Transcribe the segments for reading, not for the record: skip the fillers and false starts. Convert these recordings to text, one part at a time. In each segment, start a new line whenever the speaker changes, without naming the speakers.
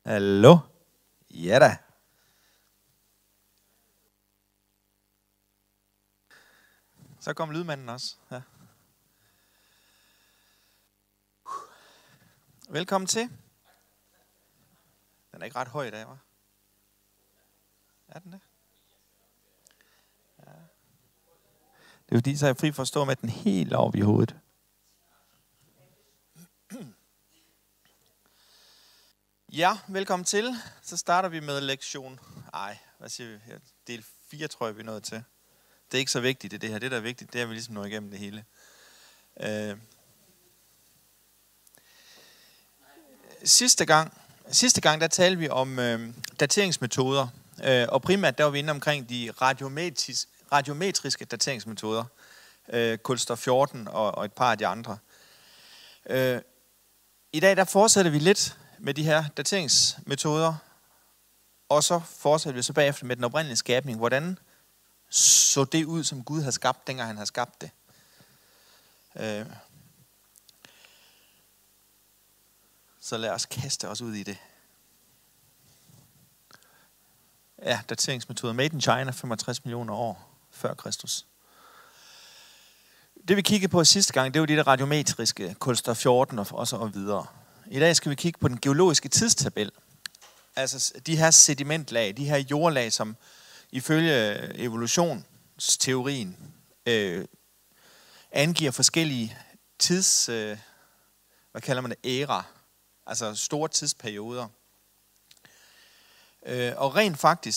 Hallo? Ja da. Så kom lydmanden også. Ja. Velkommen til. Den er ikke ret høj i dag, hva'? Er den det? Ja. Det er fordi, så er jeg fri for at stå med den helt oppe i hovedet. Ja, velkommen til. Så starter vi med lektion. Hvad siger vi? Del 4 tror jeg, vi er nået til. Det er ikke så vigtigt, det her. Det, der er vigtigt, det er, at vi ligesom når igennem det hele. Sidste gang, der talte vi om dateringsmetoder. Og primært, der var vi inde omkring de radiometriske dateringsmetoder. Kulstof 14 og et par af de andre. I dag, der fortsætter vi lidt med de her dateringsmetoder. Og så fortsætter vi så bagefter med den oprindelige skabning. Hvordan så det ud, som Gud havde skabt, dengang han havde skabt det? Så lad os kaste os ud i det. Ja, dateringsmetoder. Made in China, 65 millioner år før Kristus. Det vi kiggede på sidste gang, det var det radiometriske, kulstof 14 og så videre. I dag skal vi kigge på den geologiske tidstabel. Altså de her sedimentlag, de her jordlag, som ifølge evolutionsteorien angiver forskellige hvad kalder man det, æra, altså store tidsperioder. Og rent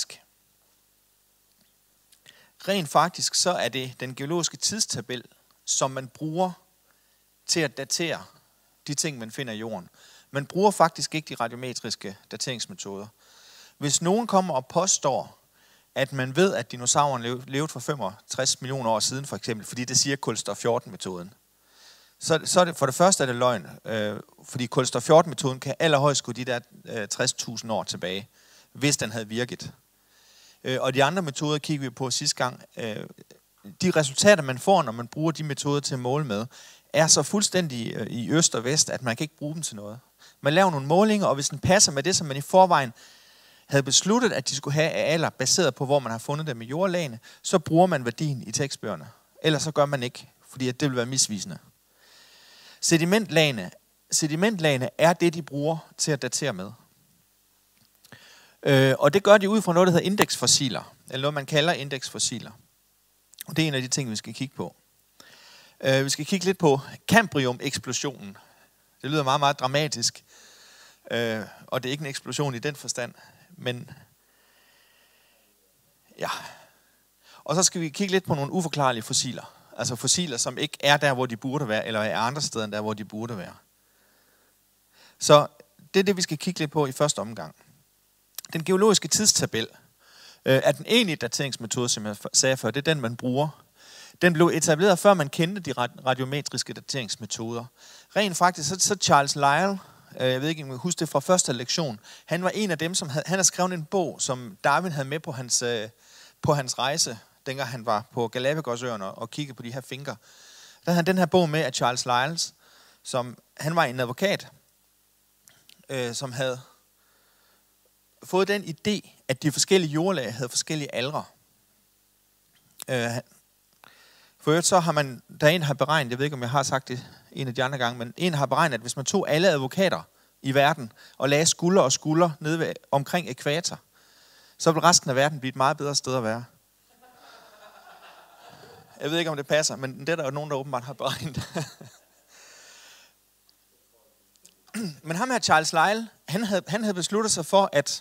faktisk så er det den geologiske tidstabel, som man bruger til at datere de ting, man finder i jorden. Man bruger faktisk ikke de radiometriske dateringsmetoder. Hvis nogen kommer og påstår, at man ved, at dinosaurerne levede for 65 millioner år siden, for eksempel, fordi det siger kulstof 14-metoden, så er det, for det første er det løgn, fordi kulstof 14-metoden kan allerhøjst gå de der 60.000 år tilbage, hvis den havde virket. Og de andre metoder kigger vi på sidste gang. De resultater, man får, når man bruger de metoder til at måle med, er så fuldstændig i øst og vest, at man kan ikke bruge dem til noget. Man laver nogle målinger, og hvis den passer med det, som man i forvejen havde besluttet, at de skulle have af alder, baseret på, hvor man har fundet dem i jordlagene, så bruger man værdien i tekstbøgerne. Ellers så gør man ikke, fordi det vil være misvisende. Sedimentlagene er det, de bruger til at datere med. Og det gør de ud fra noget, der hedder indeksfossiler, eller noget, man kalder indeksfossiler. Og det er en af de ting, vi skal kigge på. Vi skal kigge lidt på Cambrium-eksplosionen. Det lyder meget, meget dramatisk. Og det er ikke en eksplosion i den forstand. Men ja. Og så skal vi kigge lidt på nogle uforklarlige fossiler. Altså fossiler, som ikke er der, hvor de burde være, eller er andre steder end der, hvor de burde være. Så det er det, vi skal kigge lidt på i første omgang. Den geologiske tidstabel er den egentlige dateringsmetode, som jeg sagde før. Det er den, man bruger. Den blev etableret, før man kendte de radiometriske dateringsmetoder. Rent faktisk, så Charles Lyell, jeg ved ikke, om I husker det fra første lektion, han var en af dem, han har skrevet en bog, som Darwin havde med på hans rejse, dengang han var på Galapagosøerne og kiggede på de her finker. Der havde han den her bog med af Charles Lyell, han var en advokat, som havde fået den idé, at de forskellige jordlag havde forskellige aldre. For øvrigt så har man, der er en, der har beregnet, jeg ved ikke, om jeg har sagt det en af de andre gange, men en har beregnet, at hvis man tog alle advokater i verden og lagde skulder og skulder nede omkring ækvator, så ville resten af verden blive et meget bedre sted at være. Jeg ved ikke, om det passer, men det er der jo nogen, der åbenbart har beregnet. Men ham her, Charles Lyell, han havde besluttet sig for, at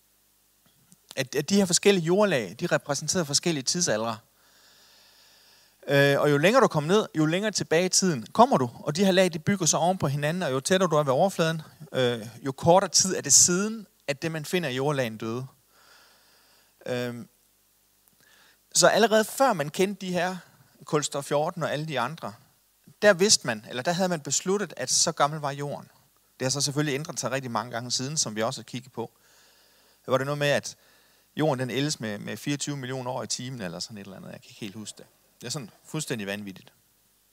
de her forskellige jordlag, de repræsenterede forskellige tidsaldre. Og jo længere du kommer ned, jo længere tilbage i tiden kommer du. Og de her lag, de bygger sig oven på hinanden, og jo tættere du er ved overfladen, jo kortere tid er det siden, at det, man finder i jordlagen, døde. Så allerede før man kendte de her kulstof 14 og alle de andre, der havde man besluttet, at så gammel var jorden. Det har så selvfølgelig ændret sig rigtig mange gange siden, som vi også har kigget på. Det var det noget med, at jorden den ældes med 24 millioner år i timen, eller sådan et eller andet. Jeg kan ikke helt huske det. Det er sådan fuldstændig vanvittigt.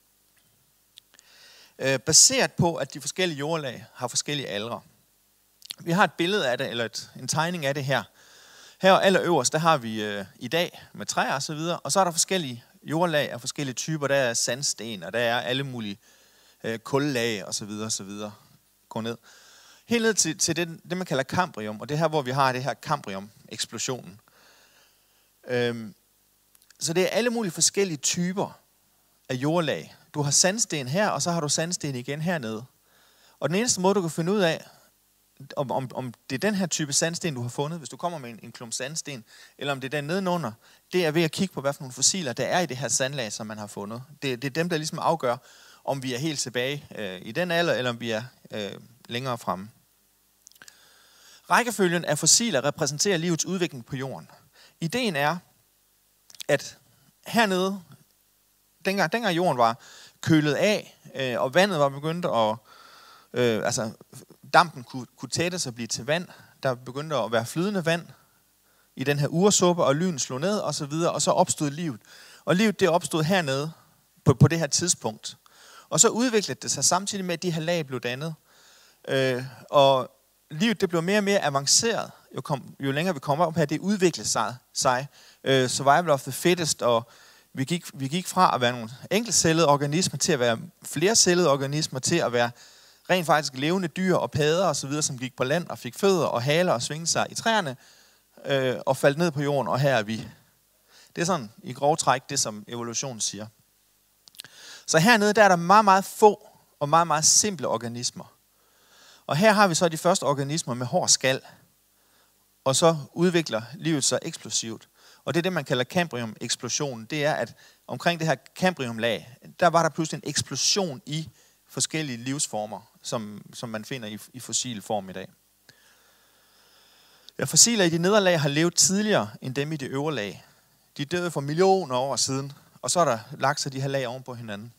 Baseret på, at de forskellige jordlag har forskellige aldre, Vi har et billede af det, eller en tegning af det her. Her allerøverst, der har vi i dag med træer og så videre, og så er der forskellige jordlag af forskellige typer. Der er sandsten, og der er alle mulige kullag og så videre og så videre. Gå ned. Helt ned til det, man kalder kambrium, og det er her, hvor vi har det her kambrium-eksplosionen. Så det er alle mulige forskellige typer af jordlag. Du har sandsten her, og så har du sandsten igen hernede. Og den eneste måde, du kan finde ud af, om det er den her type sandsten, du har fundet, hvis du kommer med en klump sandsten, eller om det er den nedenunder, det er ved at kigge på, hvad for nogle fossiler der er i det her sandlag, som man har fundet. Det er dem, der ligesom afgør, om vi er helt tilbage i den alder, eller om vi er længere fremme. Rækkefølgen af fossiler repræsenterer livets udvikling på jorden. Ideen er, at hernede, dengang jorden var kølet af, og vandet var begyndt at, dampen kunne tættes og blive til vand, der begyndte at være flydende vand i den her ursuppe, og lyn slog ned og så videre, og så opstod livet. Og livet det opstod hernede på det her tidspunkt. Og så udviklede det sig samtidig med, at de her lag blev dannet. Og livet det blev mere og mere avanceret, jo længere vi kommer op her, det udviklede sig. Survival of the fittest, og vi gik fra at være nogle enkeltcellede organismer til at være flercellede organismer, til at være rent faktisk levende dyr og padder og så videre, som gik på land og fik fødder og haler og svingede sig i træerne og faldt ned på jorden, og her er vi. Det er sådan i grov træk det, som evolutionen siger. Så hernede der er der meget, meget få og meget, meget simple organismer. Og her har vi så de første organismer med hård skal, og så udvikler livet sig eksplosivt. Og det er det, man kalder kambrium-eksplosionen. Det er, at omkring det her kambriumlag, der var der pludselig en eksplosion i forskellige livsformer, som man finder i fossil form i dag. Ja, fossiler i de nederlag har levet tidligere end dem i de øvre lag. De døde for millioner år siden, og så er der lagt sig de her lag oven på hinanden.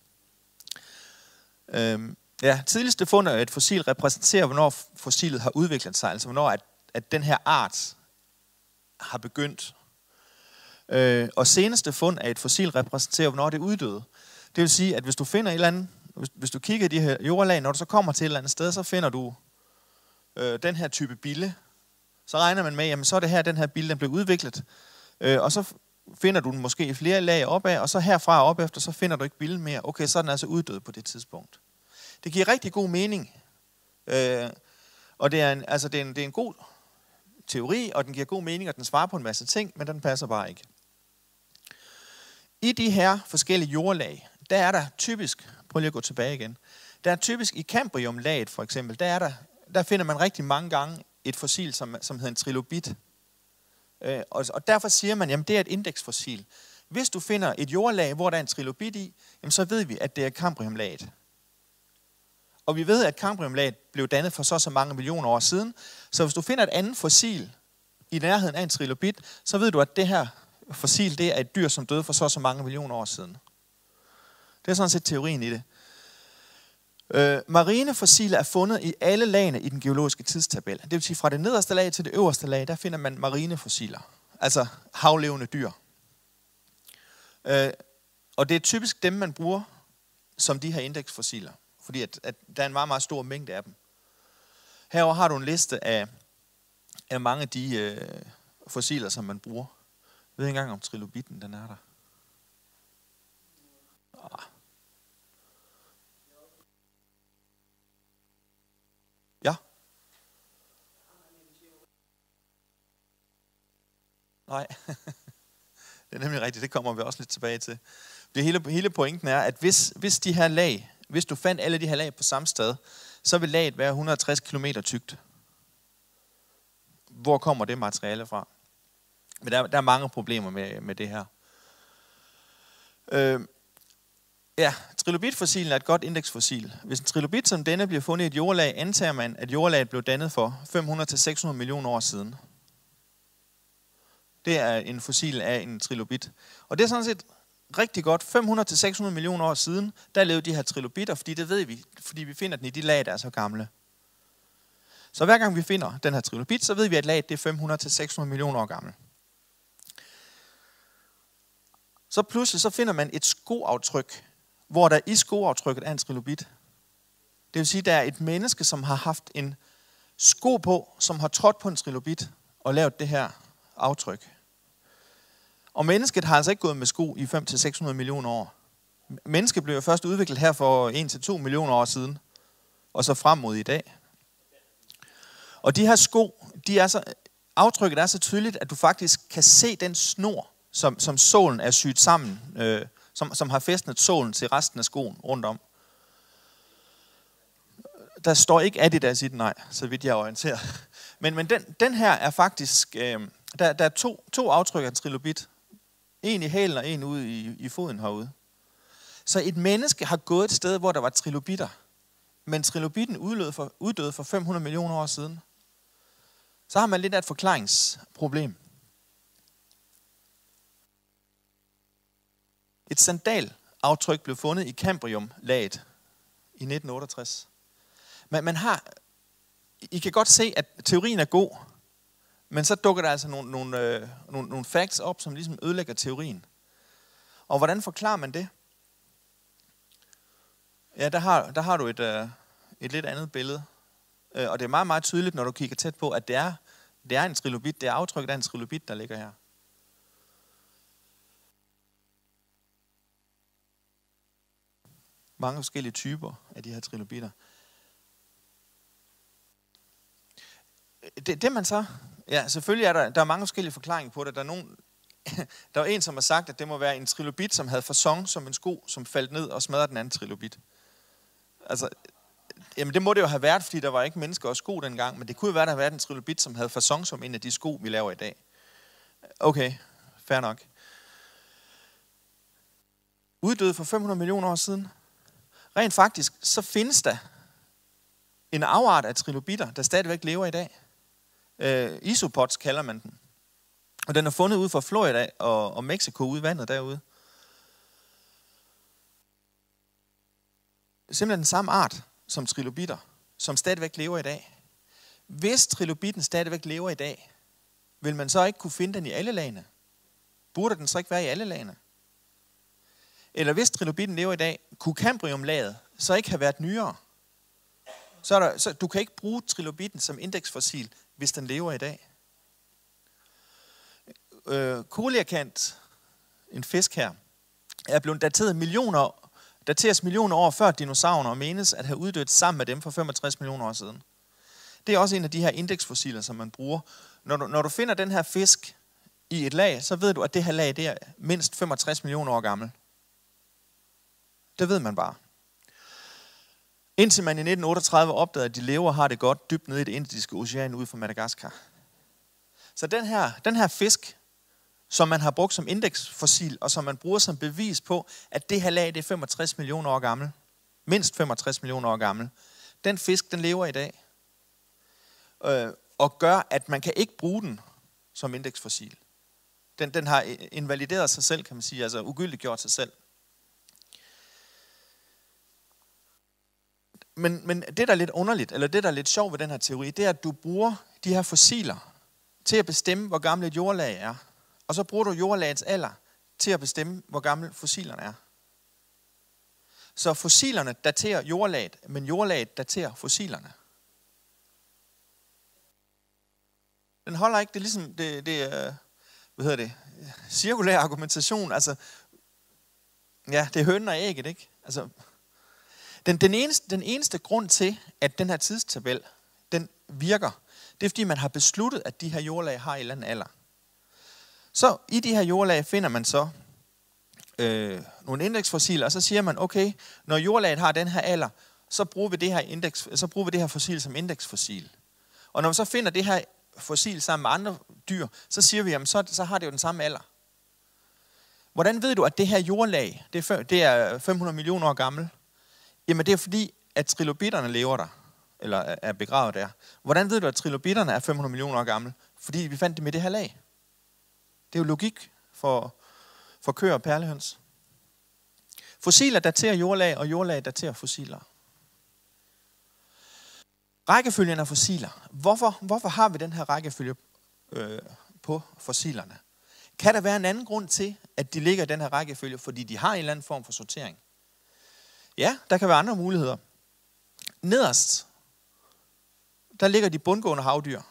Tidligste fund af et fossil repræsenterer, hvornår fossilet har udviklet sig, altså hvornår at den her art har begyndt. Og seneste fund af et fossil repræsenterer, hvornår det er uddøde. Det vil sige, at hvis du finder et eller andet, hvis du kigger i de her jordlag, når du så kommer til et eller andet sted, så finder du den her type bille. Så regner man med, jamen så er det her, den her bille, den blev udviklet. Og så finder du den måske i flere lag opad, og så herfra og op efter, så finder du ikke billen mere. Okay, så er den altså uddød på det tidspunkt. Det giver rigtig god mening. Og det er en god teori, og den giver god mening, og den svarer på en masse ting, men den passer bare ikke. I de her forskellige jordlag, der er der typisk, prøv lige at gå tilbage igen, der er typisk i kambriumlaget for eksempel, der finder man rigtig mange gange et fossil, som hedder en trilobit. Og derfor siger man, jamen det er et indeksfossil. Hvis du finder et jordlag, hvor der er en trilobit i, jamen så ved vi, at det er kambriumlaget. Og vi ved, at kambriumlaget blev dannet for så mange millioner år siden. Så hvis du finder et andet fossil i nærheden af en trilobit, så ved du, at det her fossil, det er et dyr, som døde for så mange millioner år siden. Det er sådan set teorien i det. Marine fossiler er fundet i alle lagene i den geologiske tidstabel. Det vil sige, fra det nederste lag til det øverste lag, der finder man marine fossiler. Altså havlevende dyr. Og det er typisk dem, man bruger som de her indeksfossiler. Fordi at der er en meget, meget stor mængde af dem. Herover har du en liste af mange af de fossiler, som man bruger. Jeg ved ikke engang, om trilobitten den er der. Ja. Nej. Det er nemlig rigtigt. Det kommer vi også lidt tilbage til. Det hele pointen er, at hvis de her lag, hvis du fandt alle de her lag på samme sted, så vil laget være 160 km tykt. Hvor kommer det materiale fra? Men der er mange problemer med det her. Trilobitfossilen er et godt indeksfossil. Hvis en trilobit som denne bliver fundet i et jordlag, antager man, at jordlaget blev dannet for 500-600 millioner år siden. Det er en fossil af en trilobit. Og det er sådan set rigtig godt. 500-600 millioner år siden, der levede de her trilobitter, fordi det ved vi, fordi vi finder den i de lag, der er så gamle. Så hver gang vi finder den her trilobit, så ved vi, at laget det er 500-600 millioner år gammel. Så pludselig så finder man et skoaftryk, hvor der i skoaftrykket er en trilobit. Det vil sige, at der er et menneske, som har haft en sko på, som har trådt på en trilobit og lavet det her aftryk. Og mennesket har altså ikke gået med sko i 500-600 millioner år. Mennesket blev jo først udviklet her for 1-2 millioner år siden, og så frem mod i dag. Og de her sko, aftrykket er så tydeligt, at du faktisk kan se den snor, som sålen er syet sammen, som har fæstnet sålen til resten af skoen rundt om. Der står ikke Adidas i den, nej, så vidt jeg er orienteret. Men den her er faktisk, der er to aftryk af en trilobit. En i hælen og en ude i foden herude. Så et menneske har gået et sted, hvor der var trilobitter. Men trilobitten uddøde for 500 millioner år siden. Så har man lidt af et forklaringsproblem. Et sandalaftryk blev fundet i Cambrium-laget i 1968. Men I kan godt se, at teorien er god, men så dukker der altså nogle facts op, som ligesom ødelægger teorien. Og hvordan forklarer man det? Ja, der har du et lidt andet billede. Og det er meget, meget tydeligt, når du kigger tæt på, at det er en trilobit. Det er aftrykket af en trilobit, der ligger her. Mange forskellige typer af de her trilobitter. Det man så... Ja, selvfølgelig er der er mange forskellige forklaringer på det. Der er en, som har sagt, at det må være en trilobit, som havde facon som en sko, som faldt ned og smadrede den anden trilobit. Altså, jamen det må det jo have været, fordi der var ikke mennesker og sko dengang, men det kunne jo være, der havde været en trilobit, som havde facon som en af de sko, vi laver i dag. Okay, fair nok. Uddøde for 500 millioner år siden. Rent faktisk, så findes der en afart af trilobitter, der stadigvæk lever i dag. Isopods kalder man den. Og den er fundet ude fra Florida og Mexico, ude i vandet derude. Simpelthen den samme art som trilobitter, som stadigvæk lever i dag. Hvis trilobitten stadigvæk lever i dag, vil man så ikke kunne finde den i alle lagene? Burde den så ikke være i alle lagene? Eller hvis trilobitten lever i dag, kunne Cambrium-laget så ikke have været nyere? Så du kan ikke bruge trilobitten som indeksfossil, hvis den lever i dag. Coelacanth, en fisk her, er blevet dateres millioner år før dinosaurer og menes at have uddødt sammen med dem for 65 millioner år siden. Det er også en af de her indeksfossiler, som man bruger. Når du finder den her fisk i et lag, så ved du, at det her lag det er mindst 65 millioner år gammel. Det ved man bare. Indtil man i 1938 opdagede, at de lever og har det godt dybt nede i det indiske ocean ude for Madagaskar. Så den her fisk, som man har brugt som indeksfossil, og som man bruger som bevis på, at det her lag det er 65 millioner år gammel, mindst 65 millioner år gammel, den fisk, den lever i dag, og gør, at man kan ikke bruge den som indeksfossil. Den har invalideret sig selv, kan man sige, altså ugyldiggjort sig selv. Men det, der er lidt underligt, eller det, der er lidt sjovt ved den her teori, det er, at du bruger de her fossiler til at bestemme, hvor gammelt et jordlag er. Og så bruger du jordlagets alder til at bestemme, hvor gammel fossilerne er. Så fossilerne daterer jordlaget, men jordlaget daterer fossilerne. Den holder ikke, det er ligesom cirkulær argumentation. Altså, ja, det er hønen og ægget, ikke? Altså, den eneste grund til, at den her tidstabel, den virker, det er, fordi man har besluttet, at de her jordlag har en eller anden alder. Så i de her jordlag finder man så nogle indeksfossiler, og så siger man, okay, når jordlaget har den her alder, så bruger vi det her fossil som indeksfossil. Og når vi så finder det her fossil sammen med andre dyr, så siger vi, jamen så har det jo den samme alder. Hvordan ved du, at det her jordlag, det er 500 millioner år gammel? Jamen det er fordi, at trilobitterne lever der, eller er begravet der. Hvordan ved du, at trilobitterne er 500 millioner år gamle? Fordi vi fandt dem i det her lag. Det er jo logik for køer og perlehøns. Fossiler daterer jordlag, og jordlag daterer fossiler. Rækkefølgen af fossiler. Hvorfor har vi den her rækkefølge på fossilerne? Kan der være en anden grund til, at de ligger i den her rækkefølge, fordi de har en eller anden form for sortering? Ja, der kan være andre muligheder. Nederst, der ligger de bundgående havdyr.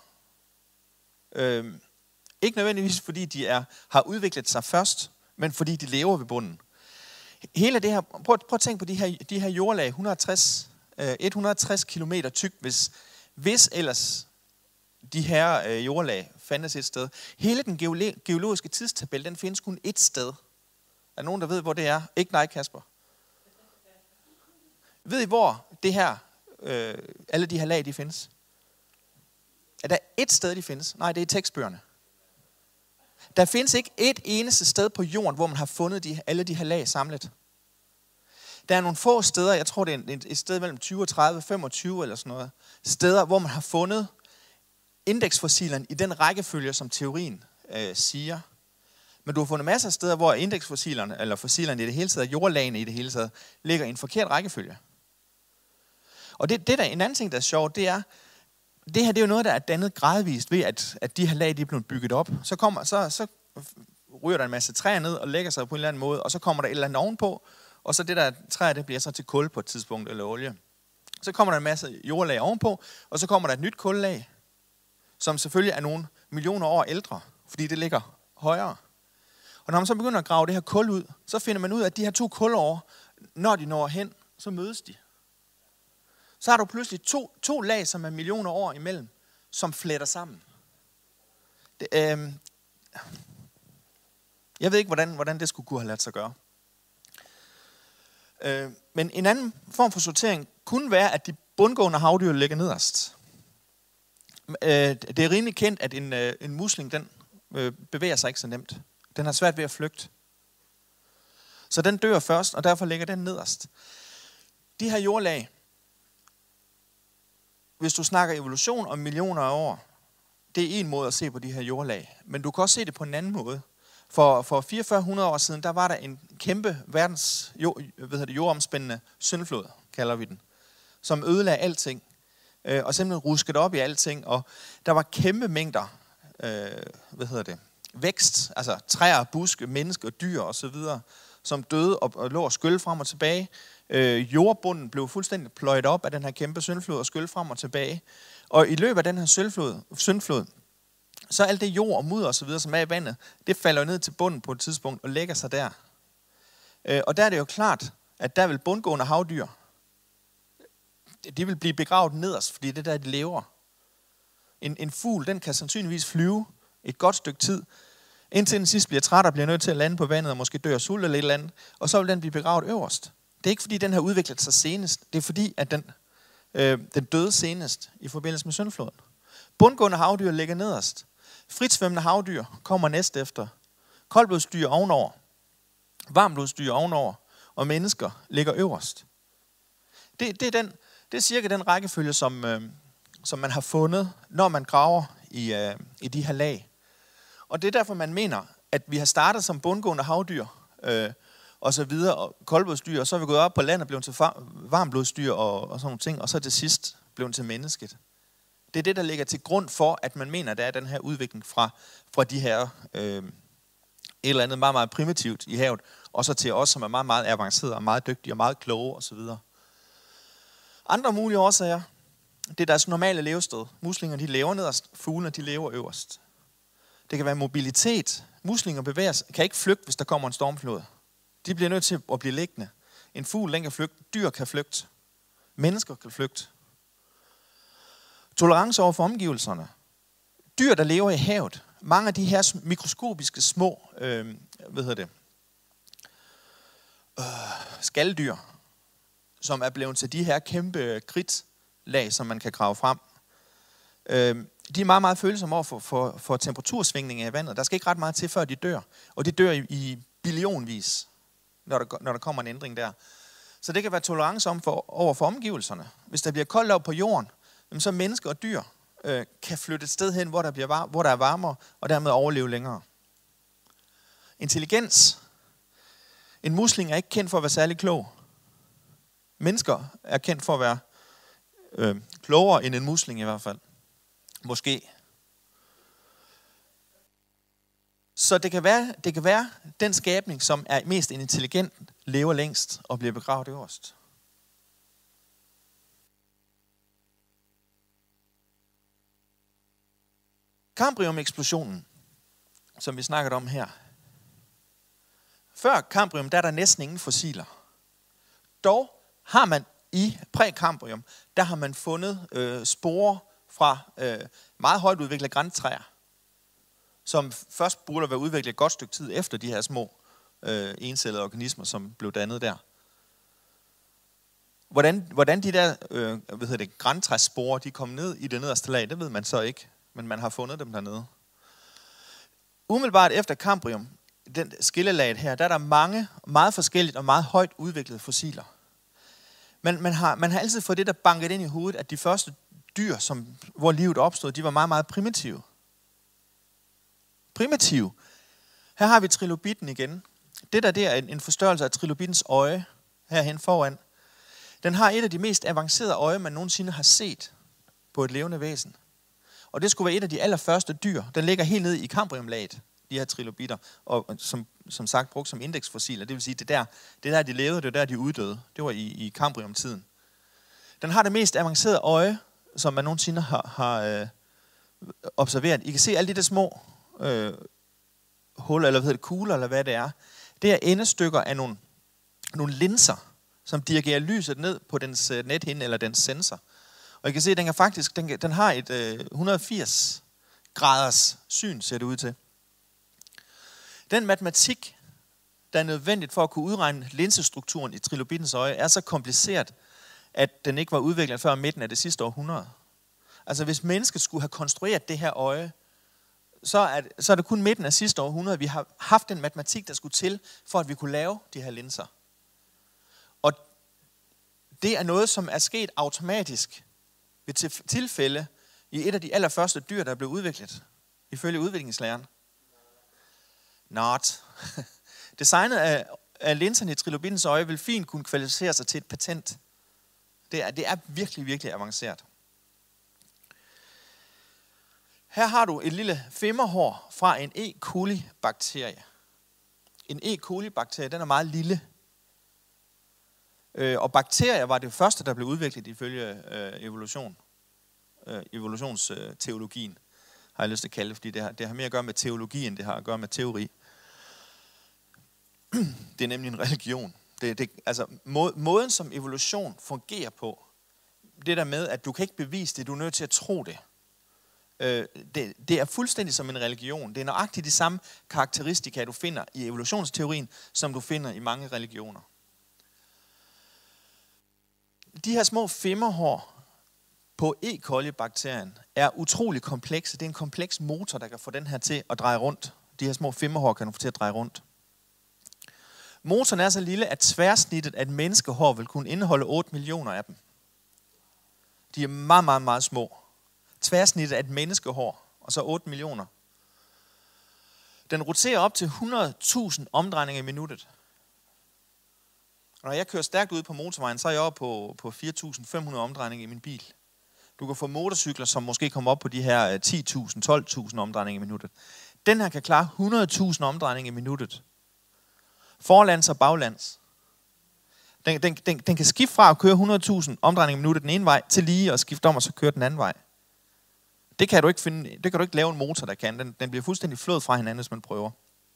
Ikke nødvendigvis fordi de har udviklet sig først, men fordi de lever ved bunden. Hele det her, prøv at tænke på de her jordlag, 160 km tyk, hvis ellers de her jordlag fandtes et sted. Hele den geologiske tidstabel, den findes kun ét sted. Er der nogen, der ved, hvor det er? Ikke dig, Kasper. Ved I, hvor det her, alle de her lag, de findes? Er der ét sted, de findes? Nej, det er i tekstbøgerne. Der findes ikke et eneste sted på jorden, hvor man har fundet alle de her lag samlet. Der er nogle få steder, jeg tror det er et sted mellem 20 og 30, 25 eller sådan noget, steder, hvor man har fundet indeksfossilerne i den rækkefølge, som teorien siger. Men du har fundet masser af steder, hvor indeksfossilerne, eller fossilerne i det hele taget, jordlagene i det hele taget, ligger i en forkert rækkefølge. Og det der en anden ting, der er sjovt, det er, det her det er jo noget, der er dannet gradvist ved, at de her lag de er blevet bygget op. Så ryger der en masse træer ned og lægger sig på en eller anden måde, og så kommer der et eller andet ovenpå, og så det der træer, det bliver så til kul på et tidspunkt, eller olie. Så kommer der en masse jordlag ovenpå, og så kommer der et nyt kullag, som selvfølgelig er nogle millioner år ældre, fordi det ligger højere. Og når man så begynder at grave det her kul ud, så finder man ud af, at de her to kulår, når de når hen, så mødes de. Så har du pludselig to lag, som er millioner år imellem, som fletter sammen. Jeg ved ikke, hvordan det skulle kunne have ladt sig gøre. Men en anden form for sortering kunne være, at de bundgående havdyr ligger nederst. Det er rimelig kendt, at en musling den bevæger sig ikke så nemt. Den har svært ved at flygte. Så den dør først, og derfor ligger den nederst. De her jordlag, hvis du snakker evolution om millioner af år, det er en måde at se på de her jordlag. Men du kan også se det på en anden måde. For 4400 år siden, der var der en kæmpe jordomspændende syndflod, kalder vi den, som ødelagde alting, og simpelthen ruskede op i alting, og der var kæmpe mængder, vækst, altså træer, buske, mennesker, dyr osv., som døde og lå og skyllede frem og tilbage. Jordbunden blev fuldstændig pløjet op af den her kæmpe syndflod og skyllede frem og tilbage. Og i løbet af den her syndflod, så alt det jord og mudder og så videre, som er i vandet, det falder ned til bunden på et tidspunkt og lægger sig der. Og der er det jo klart, at der vil bundgående havdyr, de vil blive begravet nederst, fordi det er der, de lever. En fugl, den kan sandsynligvis flyve et godt stykke tid, indtil den sidst bliver træt og bliver nødt til at lande på vandet og måske dør af sult eller et eller andet, og så vil den blive begravet øverst. Det er ikke fordi, den har udviklet sig senest, det er fordi, at den døde senest i forbindelse med syndfloden. Bundgående havdyr ligger nederst. Fritsvømmende havdyr kommer næst efter. Koldblodsdyr ovenover. Varmblodsdyr ovenover. Og mennesker ligger øverst. Det er cirka den rækkefølge, som man har fundet, når man graver i de her lag. Og det er derfor, man mener, at vi har startet som bundgående havdyr, og så videre, og koldblodsdyr, og så er vi gået op på landet og blevet til varmblodsdyr og sådan nogle ting, og så til sidst blevet til mennesket. Det er det, der ligger til grund for, at man mener, at der er den her udvikling fra de her et eller andet meget, meget primitivt i havet, og så til os, som er meget, meget avancerede og meget dygtige og meget kloge osv. Andre mulige årsager, det er deres normale levested. Muslinger, de lever nederst, fuglene, de lever øverst. Det kan være mobilitet. Muslinger bevæger sig, kan ikke flygte, hvis der kommer en stormflod. De bliver nødt til at blive liggende. En fugl, den kan flygte. Dyr kan flygte. Mennesker kan flygte. Tolerance over for omgivelserne. Dyr, der lever i havet. Mange af de her mikroskopiske små skaldyr, som er blevet til de her kæmpe kridtlag, som man kan grave frem. De er meget, meget følsomme over for temperatursvingninger i vandet. Der skal ikke ret meget til, før de dør. Og de dør i billionvis, når der kommer en ændring der. Så det kan være tolerance over for omgivelserne. Hvis der bliver koldt op på jorden, så mennesker og dyr kan flytte et sted hen, hvor der er varmere, og dermed overleve længere. Intelligens. En musling er ikke kendt for at være særlig klog. Mennesker er kendt for at være klogere end en musling i hvert fald. Måske. Så det kan være den skabning, som er mest intelligent, lever længst og bliver begravet øverst. Kambrium-eksplosionen, som vi snakkede om her. Før Kambrium, der er der næsten ingen fossiler. Dog har man i prækambrium, der har man fundet sporer fra meget højt udviklede grantræer, som først burde være udviklet et godt stykke tid efter de her små encellede organismer, som blev dannet der. Hvordan de der grantræssporer, de kom ned i det nederste lag, det ved man så ikke, men man har fundet dem dernede. Umiddelbart efter Kambrium, den skillelaget her, der er der mange, meget forskelligt og meget højt udviklede fossiler. Men man har altid fået det der banket ind i hovedet, at de første dyr, hvor livet opstod, de var meget, meget primitive. Her har vi trilobitten igen. Det der er en forstørrelse af trilobittens øje, herhen foran. Den har et af de mest avancerede øje, man nogensinde har set på et levende væsen. Og det skulle være et af de allerførste dyr. Den ligger helt nede i kambriumlaget, de her trilobitter, og som sagt brugt som indeksfossiler. Det vil sige, det er der de levede, det er der de uddøde. Det var i kambriumtiden. Den har det mest avancerede øje, som man nogensinde har observeret. I kan se alle de der små huller, eller kugler, eller hvad det er. Det er endestykker af nogle linser, som dirigerer lyset ned på dens nethinde eller dens sensor. Og I kan se, at den har et 180 graders syn, ser det ud til. Den matematik, der er nødvendigt for at kunne udregne linsestrukturen i trilobittens øje, er så kompliceret, at den ikke var udviklet før midten af det sidste århundrede. Altså hvis mennesket skulle have konstrueret det her øje, så er det kun midten af sidste århundrede, vi har haft den matematik, der skulle til, for at vi kunne lave de her linser. Og det er noget, som er sket automatisk ved tilfælde i et af de allerførste dyr, der blev udviklet, ifølge udviklingslæren. Not. Designet af linserne i trilobittens øje vil fint kunne kvalificere sig til et patent. Det er virkelig, virkelig avanceret. Her har du et lille femmerhår fra en E. coli-bakterie. En E. coli-bakterie, den er meget lille. Og bakterier var det første, der blev udviklet ifølge evolutionsteologien, har jeg lyst til at kalde det, fordi det har mere at gøre med teologi, end det har at gøre med teori. Det er nemlig en religion. Altså, måden, som evolution fungerer på, det der med, at du kan ikke bevise det, du er nødt til at tro det. Det er fuldstændig som en religion. Det er nøjagtigt de samme karakteristika, du finder i evolutionsteorien, som du finder i mange religioner. De her små femmerhår på E. coli-bakterien er utrolig komplekse. Det er en kompleks motor, der kan få den her til at dreje rundt. De her små femmerhår kan du få til at dreje rundt. Motoren er så lille, at tværsnittet af et menneskehår vil kunne indeholde 8 millioner af dem. De er meget, meget, meget små. Tværsnittet af et menneskehår, og så 8 millioner. Den roterer op til 100.000 omdrejninger i minuttet. Og når jeg kører stærkt ud på motorvejen, så er jeg oppe på 4.500 omdrejninger i min bil. Du kan få motorcykler, som måske kommer op på de her 10.000, 12.000 omdrejninger i minuttet. Den her kan klare 100.000 omdrejninger i minuttet. Forlands og baglands. Den kan skifte fra at køre 100.000 omdrejninger i minuttet den ene vej, til lige at skifte om og så køre den anden vej. Det kan du ikke lave en motor, der kan. Den bliver fuldstændig flået fra hinanden, hvis man prøver.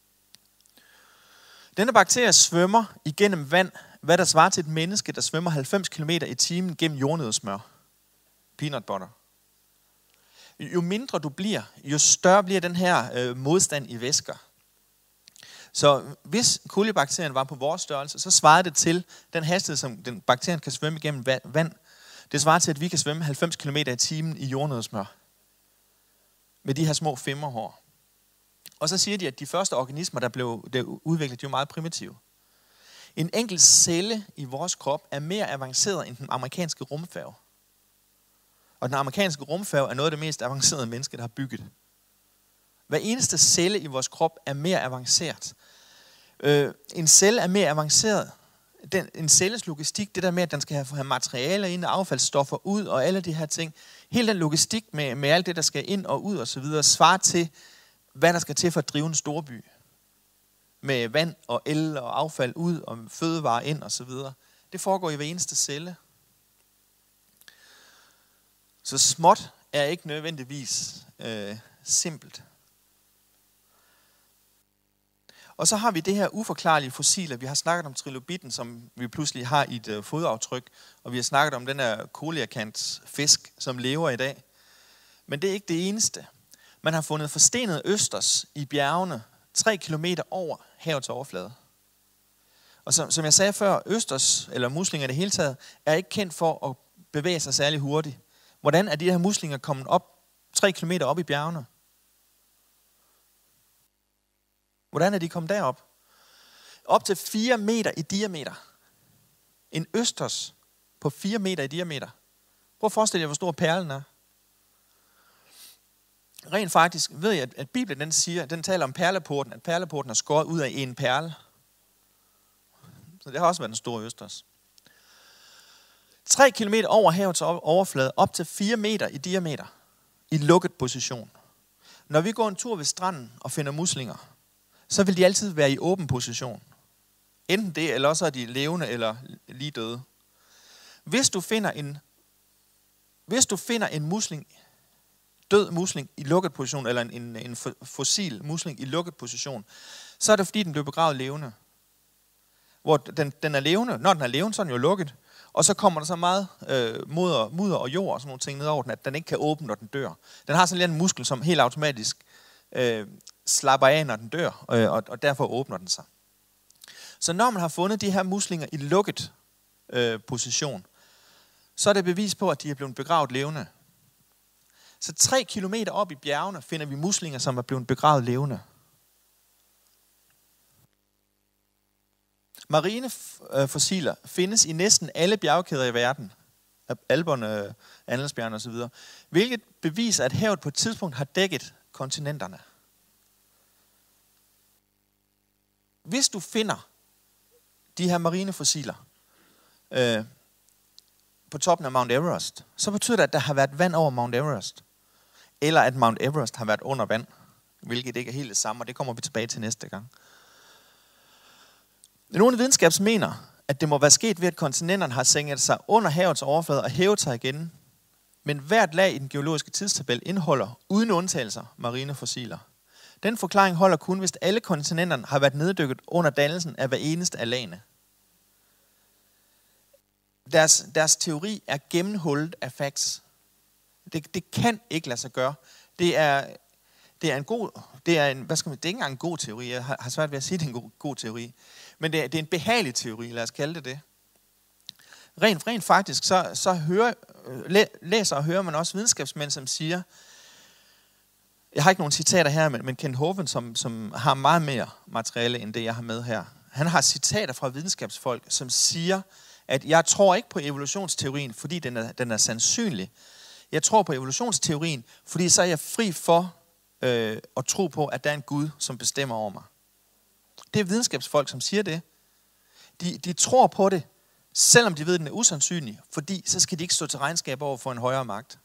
Denne bakterie svømmer igennem vand, hvad der svarer til et menneske, der svømmer 90 km i timen gennem jordnøddesmør. Peanut butter. Jo mindre du bliver, jo større bliver den her modstand i væsker. Så hvis kolibakterien var på vores størrelse, så svarede det til den hastighed, som den bakterien kan svømme igennem vand. Det svarer til, at vi kan svømme 90 km i timen i jordnøddesmør. Med de her små femmerhår. Og så siger de, at de første organismer, der blev udviklet, de var meget primitive. En enkelt celle i vores krop er mere avanceret end den amerikanske rumfærge. Og den amerikanske rumfærge er noget af det mest avancerede menneske, der har bygget. Hver eneste celle i vores krop er mere avanceret. En celle er mere avanceret. En celles logistik, det der med, at den skal have materialer ind, affaldsstoffer ud og alle de her ting. Hele den logistik med alt det, der skal ind og ud og så videre, svarer til, hvad der skal til for at drive en storby. Med vand og el og affald ud og fødevarer ind og så videre. Det foregår i hver eneste celle. Så småt er ikke nødvendigvis simpelt. Og så har vi det her uforklarlige fossiler. Vi har snakket om trilobitten, som vi pludselig har i et fodaftryk, og vi har snakket om den her coelacanth fisk, som lever i dag. Men det er ikke det eneste. Man har fundet forstenet østers i bjergene 3 kilometer over havets overflade. Og som jeg sagde før, østers, eller muslinger i det hele taget, er ikke kendt for at bevæge sig særlig hurtigt. Hvordan er de her muslinger kommet op 3 kilometer op i bjergene? Hvordan er de kommet derop? Op til 4 meter i diameter. En østers på 4 meter i diameter. Prøv at forestille jer, hvor stor perlen er. Rent faktisk ved jeg, at Bibelen den taler om perleporten, at perleporten er skåret ud af en perle. Så det har også været en stor østers. 3 kilometer over havets overflade, op til 4 meter i diameter, i lukket position. Når vi går en tur ved stranden og finder muslinger, så vil de altid være i åben position. Enten det, eller også er de levende eller lige døde. Hvis du finder en musling, død musling i lukket position, eller en fossil musling i lukket position, så er det fordi, den blev begravet levende. Hvor den er levende, når den er levende, så er den jo lukket. Og så kommer der så meget mudder og jord og sådan nogle ting ned over den, at den ikke kan åbne, når den dør. Den har sådan en muskel, som helt automatisk slapper af, når den dør, og derfor åbner den sig. Så når man har fundet de her muslinger i lukket position, så er det bevis på, at de er blevet begravet levende. Så 3 kilometer op i bjergene finder vi muslinger, som er blevet begravet levende. Marine fossiler findes i næsten alle bjergkæder i verden. Alperne, Andesbjergene osv. Hvilket beviser, at havet på et tidspunkt har dækket kontinenterne. Hvis du finder de her marine fossiler på toppen af Mount Everest, så betyder det, at der har været vand over Mount Everest. Eller at Mount Everest har været under vand, hvilket ikke er helt det samme, og det kommer vi tilbage til næste gang. Nogle videnskabs mener, at det må være sket ved, at kontinenterne har sænket sig under havets overflade og hævet sig igen. Men hvert lag i den geologiske tidstabel indeholder, uden undtagelser, marine fossiler. Den forklaring holder kun, hvis alle kontinenterne har været neddykket under dannelsen af hver eneste af lagene. Deres teori er gennemhullet af facts. Det kan ikke lade sig gøre. Det er ikke engang en god teori. Jeg har svært ved at sige, at det er en god teori. Men det er en behagelig teori, lad os kalde det det. Rent faktisk, læser og hører man også videnskabsmænd, som siger, jeg har ikke nogen citater her, men Ken Hovind, som har meget mere materiale, end det jeg har med her. Han har citater fra videnskabsfolk, som siger, at jeg tror ikke på evolutionsteorien, fordi den er sandsynlig. Jeg tror på evolutionsteorien, fordi så er jeg fri for at tro på, at der er en Gud, som bestemmer over mig. Det er videnskabsfolk, som siger det. De tror på det, selvom de ved, at den er usandsynlig, fordi så skal de ikke stå til regnskab over for en højere magt.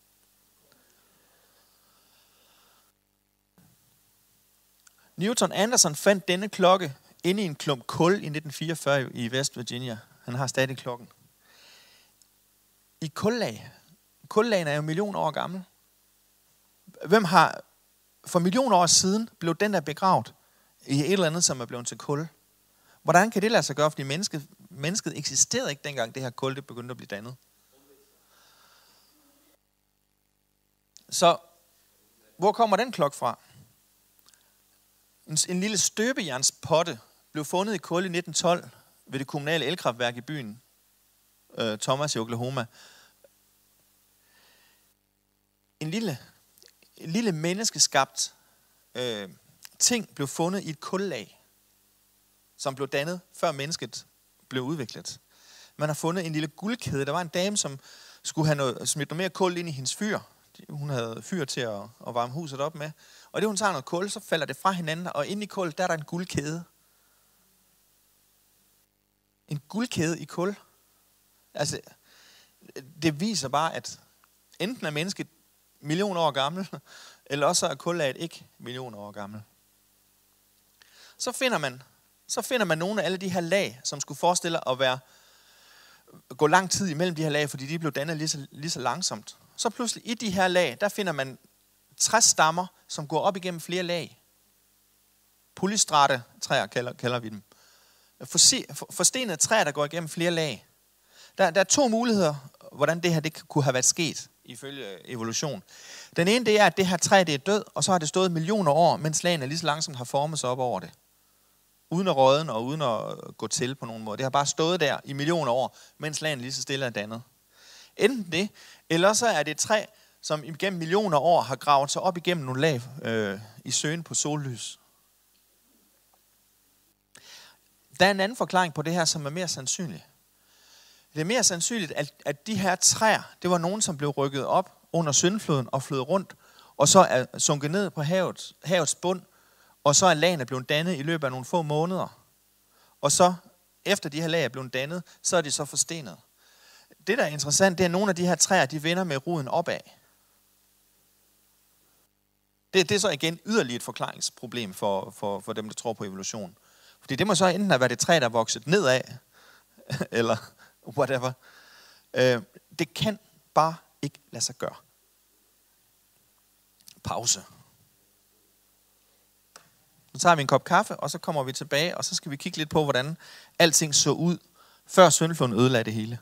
Newton Anderson fandt denne klokke inde i en klump kul i 1944 i West Virginia. Han har stadig klokken. I kullag. Kullagen er jo millioner år gammel. For millioner år siden blev den der begravet i et eller andet, som er blevet til kul. Hvordan kan det lade sig gøre? Fordi mennesket eksisterede ikke dengang, det her kul det begyndte at blive dannet. Så hvor kommer den klokke fra? En lille støbejernspotte blev fundet i kul i 1912 ved det kommunale elkraftværk i byen Thomas i Oklahoma. En lille menneskeskabt ting blev fundet i et kullag, som blev dannet, før mennesket blev udviklet. Man har fundet en lille guldkæde. Der var en dame, som skulle have smidt noget mere kul ind i hendes fyr. Hun havde fyr til at varme huset op med. Og det hun tager noget kul, så falder det fra hinanden, og inde i kul, der er der en guldkæde. En guldkæde i kul. Altså, det viser bare, at enten er mennesket millioner år gammel, eller også er kullaget ikke millioner år gammel. Så finder man nogle af alle de her lag, som skulle forestille at gå lang tid imellem de her lag, fordi de blev dannet lige så langsomt. Så pludselig i de her lag, der finder man træstammer, som går op igennem flere lag. Polystrate træer kalder vi dem. Forstenede træer, der går igennem flere lag. Der er 2 muligheder, hvordan det her det kunne have været sket, ifølge evolution. Den ene, det er, at det her træ det er død, og så har det stået millioner år, mens lagene lige så langsomt har formet sig op over det. Uden at rådne og uden at gå til på nogen måde. Det har bare stået der i millioner år, mens lagene lige så stille er dannet. Enten det, eller så er det et træ, som igennem millioner år har gravet sig op igennem nogle lag i søgen på sollys. Der er en anden forklaring på det her, som er mere sandsynlig. Det er mere sandsynligt, at de her træer, det var nogen, som blev rykket op under syndfloden og flød rundt, og så er sunket ned på havets bund, og så er lagene blevet dannet i løbet af nogle få måneder. Og så, efter de her lag er blevet dannet, så er de så forstenet. Det, der er interessant, det er, at nogle af de her træer, de vender med roden opad. Det er så igen yderligere et forklaringsproblem for dem, der tror på evolution. Fordi det må så enten have været et træ, der er vokset nedad, eller whatever. Det kan bare ikke lade sig gøre. Pause. Nu tager vi en kop kaffe, og så kommer vi tilbage, og så skal vi kigge lidt på, hvordan alting så ud, før syndfloden ødelagde det hele.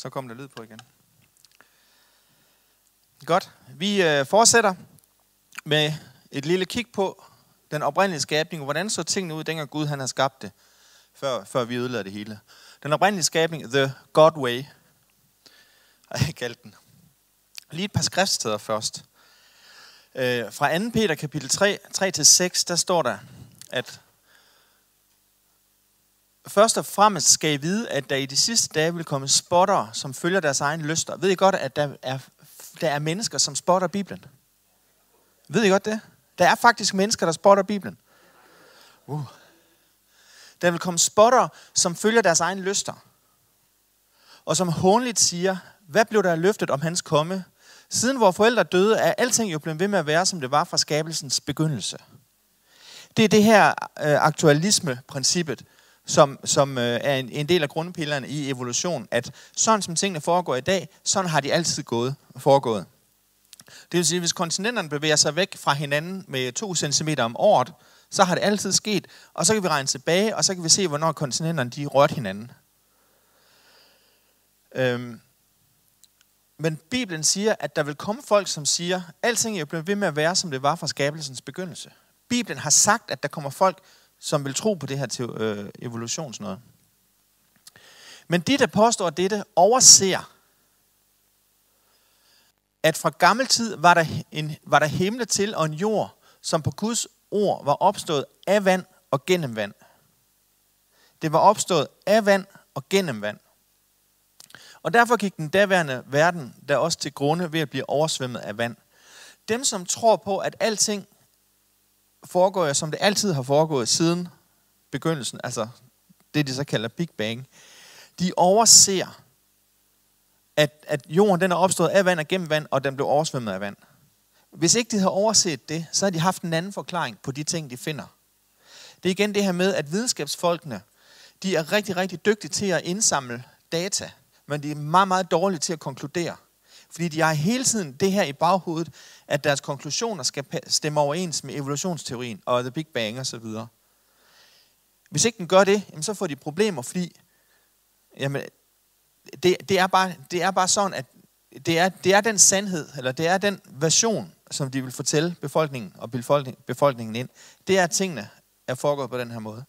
Så kom der lyd på igen. Godt. Vi fortsætter med et lille kig på den oprindelige skabning. Hvordan så tingene ud, dengang Gud han har skabt det, før vi ødelagde det hele. Den oprindelige skabning, The God Way, har jeg kaldt den. Lige et par skriftsteder først. Fra 2. Peter kapitel 3-6, der står der, at først og fremmest skal I vide, at der i de sidste dage vil komme spottere, som følger deres egen lyster. Ved I godt, at der er mennesker, som spotter Bibelen? Ved I godt det? Der er faktisk mennesker, der spotter Bibelen. Der vil komme spottere, som følger deres egen lyster. Og som hånligt siger, hvad blev der løftet om hans komme? Siden vores forældre døde, er alting jo blevet ved med at være, som det var fra skabelsens begyndelse. Det er det her aktualisme-princippet, som er en del af grundpillerne i evolution, at sådan som tingene foregår i dag, sådan har de altid foregået. Det vil sige, at hvis kontinenterne bevæger sig væk fra hinanden med 2 cm om året, så har det altid sket, og så kan vi regne tilbage, og så kan vi se, hvornår kontinenterne de rørte hinanden. Men Bibelen siger, at der vil komme folk, som siger, alting er blevet ved med at være, som det var fra skabelsens begyndelse. Bibelen har sagt, at der kommer folk, som vil tro på det her evolutionsnøde. Men de, der påstår dette, overser, at fra gammel tid var der himmel til og en jord, som på Guds ord var opstået af vand og gennem vand. Det var opstået af vand og gennem vand. Og derfor gik den daværende verden der også til grunde ved at blive oversvømmet af vand. Dem, som tror på, at alting foregår, som det altid har foregået siden begyndelsen, altså det, de så kalder Big Bang, de overser, at jorden den er opstået af vand og gennem vand, og den blev oversvømmet af vand. Hvis ikke de havde overset det, så har de haft en anden forklaring på de ting, de finder. Det er igen det her med, at videnskabsfolkene, de er rigtig, rigtig dygtige til at indsamle data, men de er meget, meget dårlige til at konkludere. Fordi de har hele tiden det her i baghovedet, at deres konklusioner skal stemme overens med evolutionsteorien og The Big Bang og så videre. Hvis ikke den gør det, så får de problemer, fordi jamen, det er bare sådan, at det er den sandhed, eller det er den version, som de vil fortælle befolkningen og befolkningen ind. Det er, at tingene er foregået på den her måde.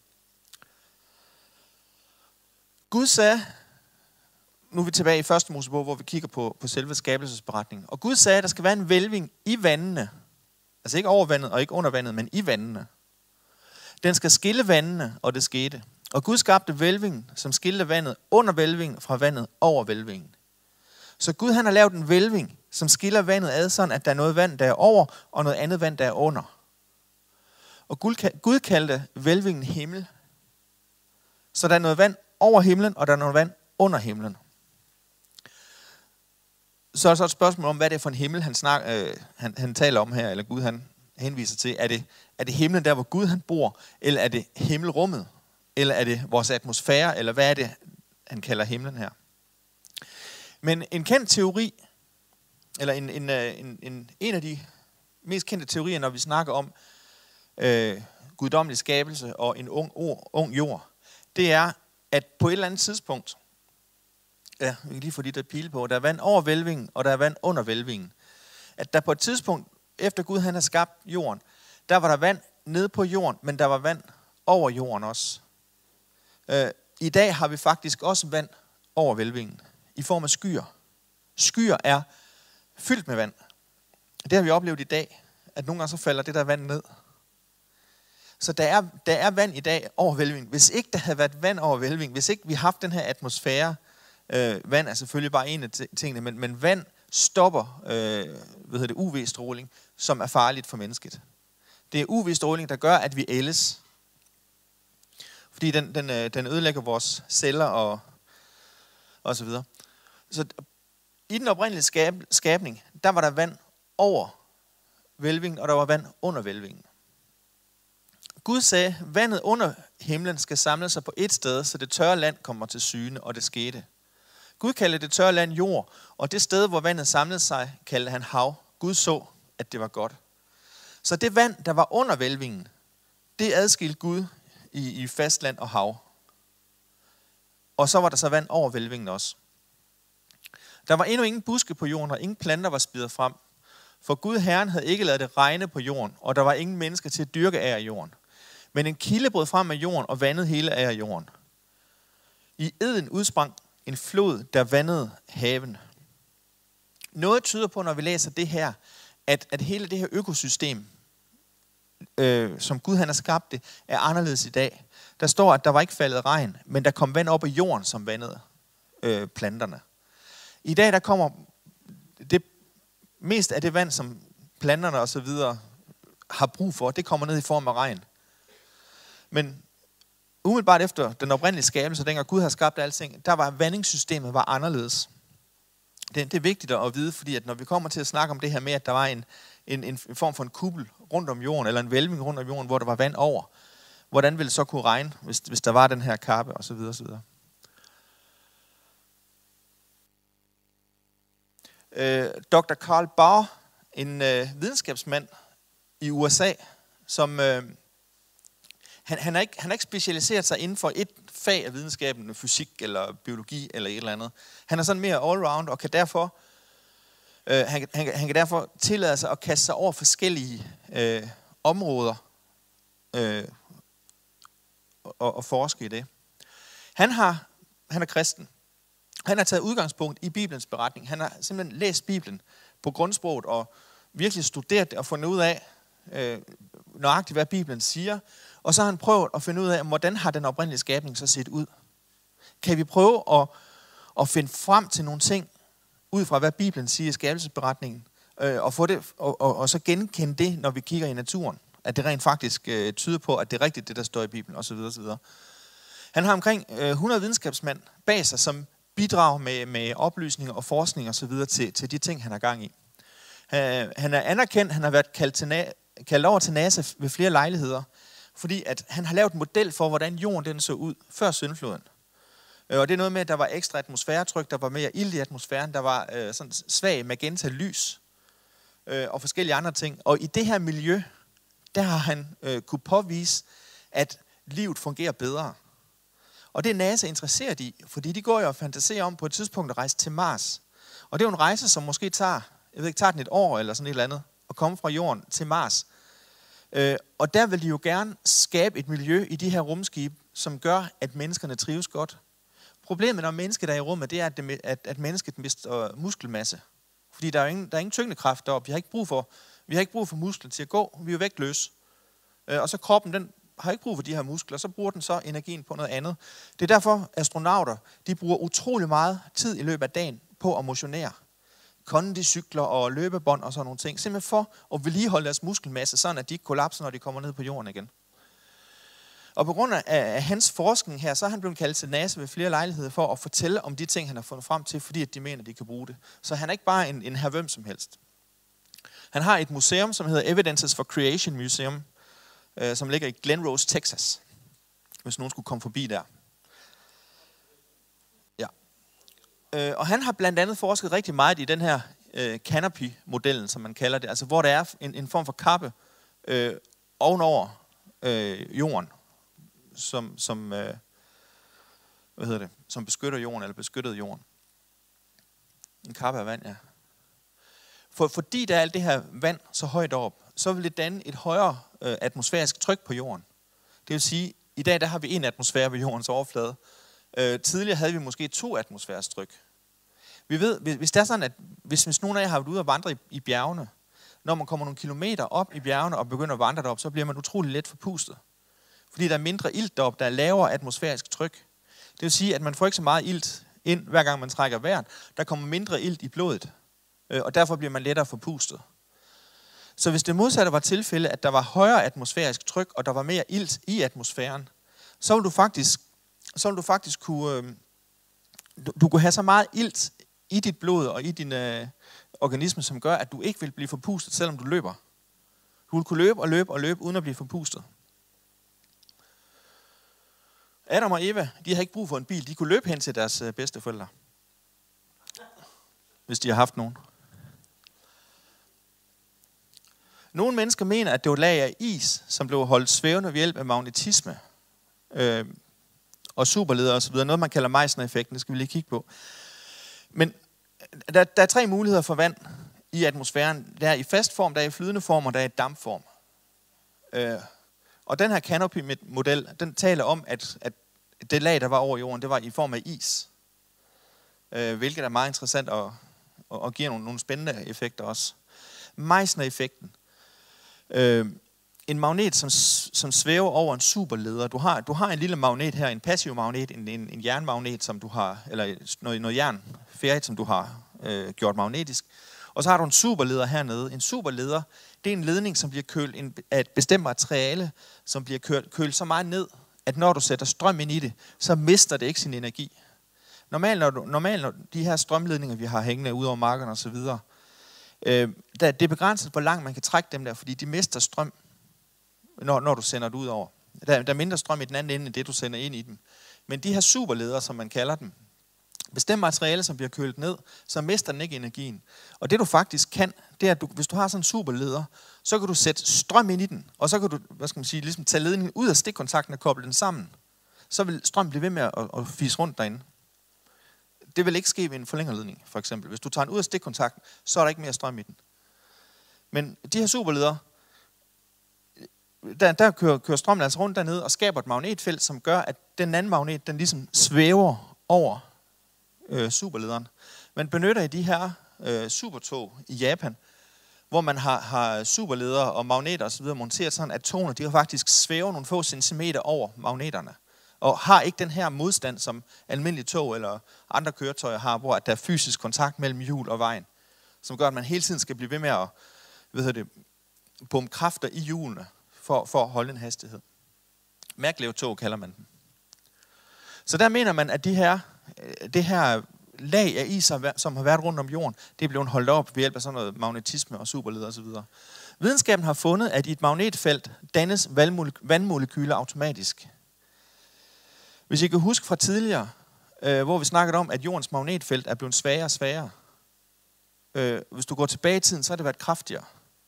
Gud sagde, nu er vi tilbage i 1. Mosebog, hvor vi kigger på selve skabelsesberetningen. Og Gud sagde, at der skal være en hvælving i vandene. Altså ikke over vandet og ikke under vandet, men i vandene. Den skal skille vandene, og det skete. Og Gud skabte hvælvingen, som skilte vandet under hvælvingen fra vandet over hvælvingen. Så Gud han har lavet en hvælving, som skiller vandet ad, sådan at der er noget vand, der er over, og noget andet vand, der er under. Og Gud kaldte hvælvingen himmel. Så der er noget vand over himlen, og der er noget vand under himlen. Så er der så et spørgsmål om, hvad det er for en himmel, han taler om her, eller Gud han henviser til. Er det himlen der, hvor Gud han bor, eller er det himmelrummet? Eller er det vores atmosfære, eller hvad er det, han kalder himlen her? Men en kendt teori, eller en af de mest kendte teorier, når vi snakker om guddommelig skabelse og en ung jord, det er, at på et eller andet tidspunkt, ja, vi kan lige få de der pile på, der er vand over hvælvingen, og der er vand under hvælvingen. At der på et tidspunkt, efter Gud han har skabt jorden, der var der vand nede på jorden, men der var vand over jorden også. I dag har vi faktisk også vand over hvælvingen, i form af skyer. Skyer er fyldt med vand. Det har vi oplevet i dag, at nogle gange så falder det der vand ned. Så der er vand i dag over hvælvingen. Hvis ikke der havde været vand over hvælvingen, hvis ikke vi har haft den her atmosfære, vand er selvfølgelig bare en af tingene, men vand stopper UV-stråling, som er farligt for mennesket. Det er UV-stråling, der gør, at vi ældes. Fordi den ødelægger vores celler og så videre. Så i den oprindelige skabning, der var der vand over hvælvingen, og der var vand under hvælvingen. Gud sagde, vandet under himlen skal samle sig på et sted, så det tørre land kommer til syne, og det skete. Gud kaldte det tørre land jord, og det sted, hvor vandet samlede sig, kaldte han hav. Gud så, at det var godt. Så det vand, der var under hvælvingen, det adskilte Gud i fastland og hav. Og så var der så vand over hvælvingen også. Der var endnu ingen buske på jorden, og ingen planter var spiret frem. For Gud Herren havde ikke ladet det regne på jorden, og der var ingen mennesker til at dyrke af jorden. Men en kilde brød frem af jorden og vandede hele af jorden. I Eden udsprang en flod, der vandede haven. Noget tyder på, når vi læser det her, at hele det her økosystem, som Gud han har skabt det, er anderledes i dag. Der står, at der var ikke faldet regn, men der kom vand op af jorden, som vandede planterne. I dag der kommer det mest af det vand, som planterne og så videre har brug for, det kommer ned i form af regn. Men umiddelbart efter den oprindelige skabelse, dengang Gud har skabt alting, der var vandingssystemet var anderledes. Det er vigtigt at vide, fordi at når vi kommer til at snakke om det her med, at der var en form for en kuppel rundt om jorden, eller en hvælving rundt om jorden, hvor der var vand over, hvordan ville det så kunne regne, hvis der var den her kappe, og så videre, og så videre. Dr. Karl Bauer, en videnskabsmand i USA, som han har ikke specialiseret sig inden for et fag af videnskaben, fysik eller biologi eller et eller andet. Han er sådan mere all-round og kan derfor, han kan derfor tillade sig at kaste sig over forskellige områder og forske i det. Han er kristen. Han har taget udgangspunkt i Bibelens beretning. Han har simpelthen læst Bibelen på grundsproget og virkelig studeret det og fundet ud af nøjagtigt, hvad Bibelen siger. Og så har han prøvet at finde ud af, hvordan har den oprindelige skabning så set ud. Kan vi prøve at finde frem til nogle ting, ud fra hvad Bibelen siger i skabelsesberetningen, og få det, og så genkende det, når vi kigger i naturen. At det rent faktisk tyder på, at det er rigtigt, det der står i Bibelen, osv. osv. Han har omkring 100 videnskabsmænd bag sig, som bidrager med oplysninger og forskning osv. til de ting, han har gang i. Han er anerkendt, han har været kaldt over til NASA ved flere lejligheder, fordi at han har lavet en model for, hvordan jorden den så ud før syndfloden. Og det er noget med, at der var ekstra atmosfæretryk, der var mere ilt i atmosfæren, der var sådan svag magenta lys og forskellige andre ting. Og i det her miljø, der har han kunne påvise, at livet fungerer bedre. Og det er NASA interesseret i, fordi de går jo og fantaserer om på et tidspunkt at rejse til Mars. Og det er jo en rejse, som måske tager den et år eller sådan et eller andet, at komme fra jorden til Mars. Og der vil de jo gerne skabe et miljø i de her rumskibe, som gør, at menneskerne trives godt. Problemet, når mennesket er i rummet, det er, at mennesket mister muskelmasse. Fordi der er ingen tyngdekraft deroppe. Vi har ikke brug for muskler til at gå. Vi er jo vægtløse. Og så kroppen, den har ikke brug for de her muskler, så bruger den så energien på noget andet. Det er derfor, astronauter, de bruger utrolig meget tid i løbet af dagen på at motionere. Kondicykler og løbebånd og sådan nogle ting. Simpelthen for at vedligeholde deres muskelmasse, sådan at de ikke kollapser, når de kommer ned på jorden igen. Og på grund af hans forskning her, så er han blevet kaldt til NASA ved flere lejligheder for at fortælle om de ting, han har fundet frem til, fordi at de mener, at de kan bruge det. Så han er ikke bare en her hvem som helst. Han har et museum, som hedder Evidences for Creation Museum, som ligger i Glen Rose, Texas. Hvis nogen skulle komme forbi der. Ja. Og han har blandt andet forsket rigtig meget i den her canopy-modellen, som man kalder det. Altså hvor der er en form for kappe ovenover jorden, som beskytter jorden, eller beskyttede jorden. En kappe af vand, ja. Fordi der er alt det her vand så højt op, så vil det danne et højere atmosfærisk tryk på jorden. Det vil sige, i dag der har vi 1 atmosfære ved jordens overflade. Tidligere havde vi måske 2 atmosfærisk tryk. Vi ved, hvis det er sådan, at hvis nogen af jer har været ude og vandre i bjergene, når man kommer nogle kilometer op i bjergene og begynder at vandre derop, så bliver man utrolig let forpustet. Fordi der er mindre ilt deroppe, der er lavere atmosfærisk tryk. Det vil sige, at man får ikke så meget ilt ind, hver gang man trækker vejret. Der kommer mindre ilt i blodet, og derfor bliver man lettere forpustet. Så hvis det modsatte var tilfælde, at der var højere atmosfærisk tryk, og der var mere ilt i atmosfæren, så vil du faktisk kunne have så meget ilt i dit blod og i din organisme, som gør, at du ikke vil blive forpustet, selvom du løber. Du vil kunne løbe og løbe og løbe, uden at blive forpustet. Adam og Eva, de har ikke brug for en bil. De kunne løbe hen til deres bedsteforældre, hvis de har haft nogen. Nogle mennesker mener, at det var lag af is, som blev holdt svævende ved hjælp af magnetisme og superledere osv. Noget, man kalder Meissner-effekten. Det skal vi lige kigge på. Men Der er 3 muligheder for vand i atmosfæren. Der er i fast form, der er i flydende form, og der er i dampform. Og den her canopy-model, den taler om, at det lag, der var over jorden, det var i form af is. Hvilket er meget interessant og giver nogle spændende effekter også. Meissner-effekten. En magnet, som svæver over en superleder. Du har en lille magnet her, en passiv magnet, en jernmagnet, som du har, eller noget jern, ferrit, som du har gjort magnetisk. Og så har du en superleder hernede. En superleder, det er en ledning, som bliver kølt af et bestemt materiale, som bliver kølt så meget ned, at når du sætter strøm ind i det, så mister det ikke sin energi. Normalt når de her strømledninger, vi har hængende ud over markerne osv., det er begrænset, hvor langt man kan trække dem der, fordi de mister strøm, når du sender det ud over. Der er mindre strøm i den anden ende, end det du sender ind i dem. Men de her superledere, som man kalder dem, bestemt materiale, som bliver kølet ned, så mister den ikke energien. Og det du faktisk kan, det er, at hvis du har sådan en superleder, så kan du sætte strøm ind i den, og så kan du, ligesom tage ledningen ud af stikkontakten og koble den sammen. Så vil strøm blive ved med at fise rundt derinde. Det vil ikke ske ved en forlængerledning, for eksempel. Hvis du tager den ud af stikkontakten, så er der ikke mere strøm i den. Men de her superledere, der kører strømmen altså rundt dernede og skaber et magnetfelt, som gør, at den anden magnet, den ligesom svæver over superlederen. Man benytter i de her supertog i Japan, hvor man har superledere og magneter osv. monteret sådan, at togene de faktisk svæver nogle få centimeter over magneterne. Og har ikke den her modstand, som almindelige tog eller andre køretøjer har, hvor der er fysisk kontakt mellem hjul og vejen, som gør, at man hele tiden skal blive ved med at pumpe kræfter i hjulene for at holde en hastighed. Maglev-tog kalder man dem. Så der mener man, at det her lag af is, som har været rundt om jorden, det er blevet holdt op ved hjælp af sådan noget magnetisme og superleder osv. Videnskaben har fundet, at i et magnetfelt dannes vandmolekyler automatisk. Hvis I kan huske fra tidligere, hvor vi snakkede om, at jordens magnetfelt er blevet svagere og svagere. Hvis du går tilbage i tiden, så har det været kraftigere.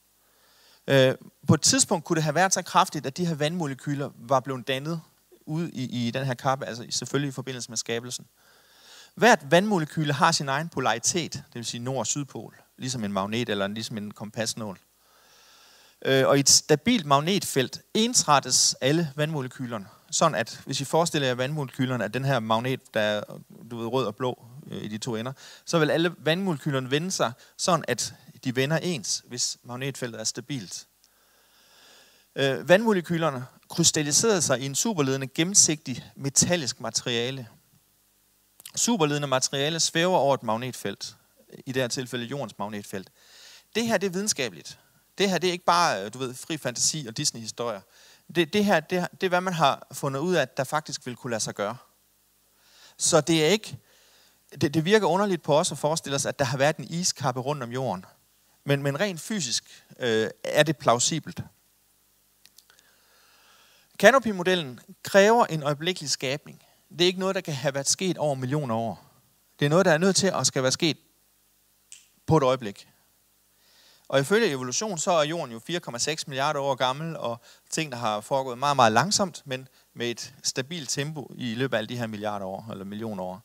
På et tidspunkt kunne det have været så kraftigt, at de her vandmolekyler var blevet dannet ude i den her kappe, altså selvfølgelig i forbindelse med skabelsen. Hvert vandmolekyle har sin egen polaritet, det vil sige nord- og sydpol, ligesom en magnet eller ligesom en kompasnål. Og i et stabilt magnetfelt ensrettes alle vandmolekylerne, sådan at hvis I forestiller jer vandmolekylerne, at den her magnet, der er rød og blå i de to ender, så vil alle vandmolekylerne vende sig, sådan at de vender ens, hvis magnetfeltet er stabilt. Vandmolekylerne krystalliserede sig i en superledende gennemsigtig metallisk materiale. Superledende materiale svæver over et magnetfelt, i det her tilfælde jordens magnetfelt. Det her det er videnskabeligt. Det her det er ikke bare fri fantasi og Disney-historier. Det her det er, hvad man har fundet ud af, at der faktisk vil kunne lade sig gøre. Så det er ikke, det virker underligt på os at forestille os, at der har været en iskappe rundt om jorden. Men rent fysisk er det plausibelt. Canopy-modellen kræver en øjeblikkelig skabning. Det er ikke noget, der kan have været sket over millioner år. Det er noget, der er nødt til at skal være sket på et øjeblik. Og ifølge evolution, så er jorden jo 4,6 milliarder år gammel, og ting, der har foregået meget, meget langsomt, men med et stabilt tempo i løbet af alle de her milliarder år, eller millioner år.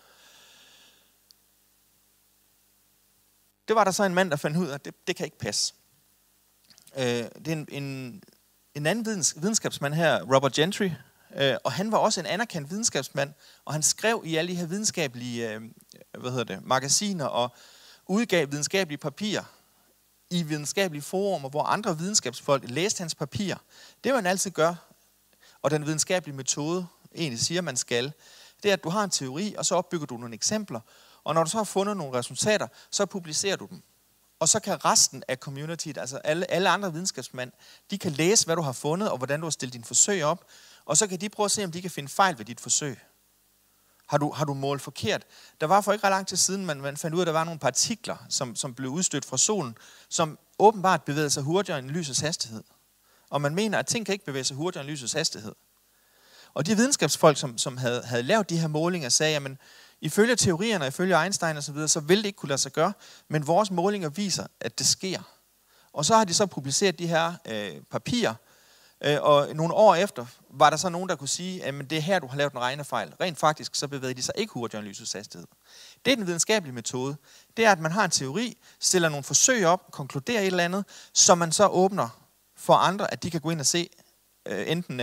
Det var der så en mand, der fandt ud af, at det kan ikke passe. Det er en anden videnskabsmand her, Robert Gentry, og han var også en anerkendt videnskabsmand, og han skrev i alle de her videnskabelige magasiner og udgav videnskabelige papirer i videnskabelige forumer, hvor andre videnskabsfolk læste hans papirer. Det man altid gør, og den videnskabelige metode egentlig siger, man skal, det er, at du har en teori, og så opbygger du nogle eksempler, og når du så har fundet nogle resultater, så publicerer du dem. Og så kan resten af communityet, altså alle andre videnskabsmænd, de kan læse, hvad du har fundet, og hvordan du har stillet dine forsøg op, og så kan de prøve at se, om de kan finde fejl ved dit forsøg. Har du målt forkert? Der var for ikke ret lang tid siden, man fandt ud af, at der var nogle partikler, som blev udstødt fra solen, som åbenbart bevægede sig hurtigere end lysets hastighed. Og man mener, at ting kan ikke bevæge sig hurtigere end lysets hastighed. Og de videnskabsfolk, som havde lavet de her målinger, sagde, at ifølge teorierne og ifølge Einstein osv., så vil det ikke kunne lade sig gøre, men vores målinger viser, at det sker. Og så har de så publiceret de her papirer, Og nogle år efter var der så nogen, der kunne sige, at det er her, du har lavet en regnefejl. Rent faktisk så bevæger de sig ikke hurtigere end lysets hastighed. Det er den videnskabelige metode. Det er, at man har en teori, stiller nogle forsøg op, konkluderer et eller andet, så man så åbner for andre, at de kan gå ind og se enten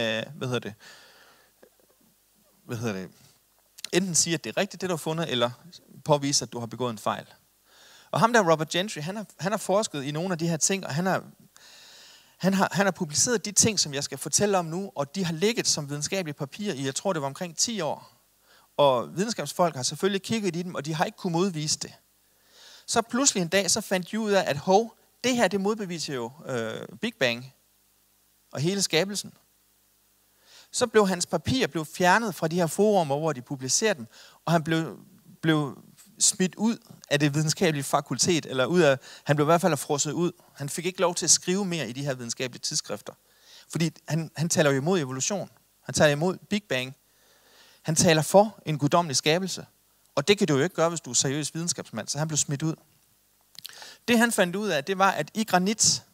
sige, at det er rigtigt, det du har fundet, eller påvise, at du har begået en fejl. Og ham der, Robert Gentry, han har forsket i nogle af de her ting, og han har publiceret de ting, som jeg skal fortælle om nu, og de har ligget som videnskabelige papirer i, jeg tror det var omkring 10 år. Og videnskabsfolk har selvfølgelig kigget i dem, og de har ikke kunnet modvise det. Så pludselig en dag, så fandt de ud af, at det her, det modbeviser jo Big Bang og hele skabelsen. Så blev hans papirer fjernet fra de her forumer, hvor de publicerede dem, og han blev smidt ud af det videnskabelige fakultet, eller han blev i hvert fald frosset ud. Han fik ikke lov til at skrive mere i de her videnskabelige tidsskrifter. Fordi han taler jo imod evolution. Han taler imod Big Bang. Han taler for en guddommelig skabelse. Og det kan du jo ikke gøre, hvis du er seriøs videnskabsmand, så han blev smidt ud. Det han fandt ud af, det var, at i granit,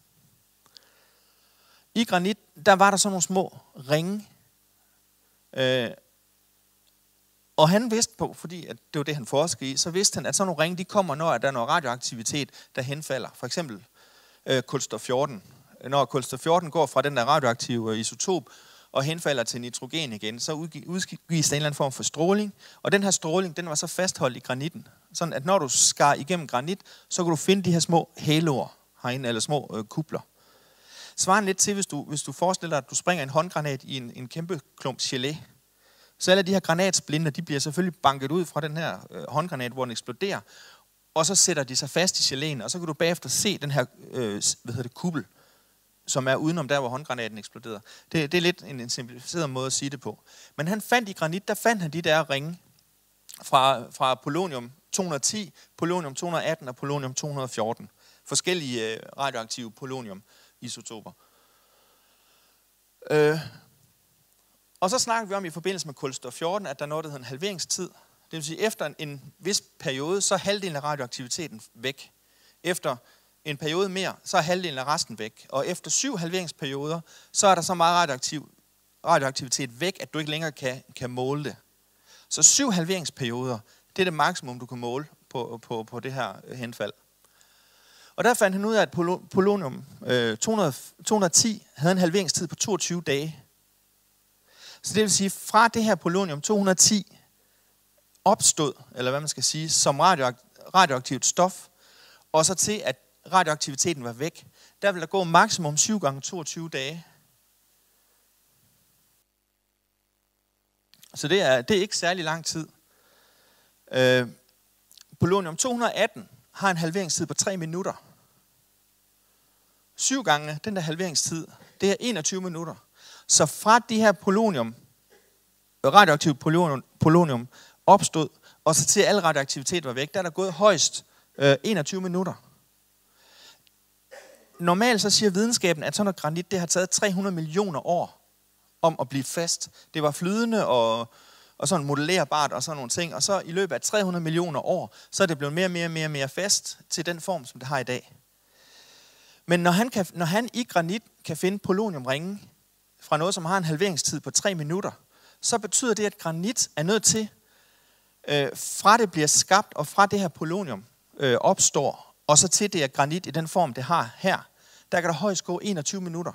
der var der sådan nogle små ringe. Og han vidste på, fordi at det var det, han forskede i, så vidste han, at sådan nogle ringe, de kommer, når der er noget radioaktivitet, der henfalder. For eksempel kulstof 14. Når kulstof 14 går fra den der radioaktive isotop og henfalder til nitrogen igen, så udgives der en eller anden form for stråling. Og den her stråling, den var så fastholdt i granitten. Sådan at når du skar igennem granit, så kunne du finde de her små haloer herinde, eller små kubler. Svarende lidt til, hvis du forestiller dig, at du springer en håndgranat i en kæmpe klump gelé. Så alle de her granatsplinter, de bliver selvfølgelig banket ud fra den her håndgranat, hvor den eksploderer. Og så sætter de sig fast i geléen, og så kan du bagefter se den her kuppel, som er udenom der, hvor håndgranaten eksploderede. Det er lidt en simplificeret måde at sige det på. Men han fandt i granit, der fandt han de der ringe fra polonium 210, polonium 218 og polonium 214. Forskellige radioaktive polonium-isotoper. Og så snakker vi om i forbindelse med kulstof 14, at der er noget, der hedder en halveringstid. Det vil sige, efter en vis periode, så er halvdelen af radioaktiviteten væk. Efter en periode mere, så er halvdelen af resten væk. Og efter 7 halveringsperioder, så er der så meget radioaktivitet væk, at du ikke længere kan måle det. Så 7 halveringsperioder, det er det maksimum, du kan måle på det her henfald. Og der fandt han ud af, at polonium 210 havde en halveringstid på 22 dage. Så det vil sige, fra det her polonium 210 opstod, eller hvad man skal sige, som radioaktivt stof, og så til, at radioaktiviteten var væk, der vil der gå maksimum 7 gange 22 dage. Så det er ikke særlig lang tid. Polonium 218 har en halveringstid på 3 minutter. 7 gange den der halveringstid, det er 21 minutter. Så fra de her radioaktivt polonium opstod, og så til al radioaktivitet var væk, der er der gået højst 21 minutter. Normalt så siger videnskaben, at sådan noget granit, det har taget 300 millioner år om at blive fast. Det var flydende og sådan modellerbart og sådan nogle ting, og så i løbet af 300 millioner år, så er det blevet mere fast til den form, som det har i dag. Men når han i granit kan finde poloniumringe fra noget, som har en halveringstid på 3 minutter, så betyder det, at granit er nødt til, fra det bliver skabt, og fra det her polonium opstår, og så til det er granit i den form, det har her, der kan der højst gå 21 minutter.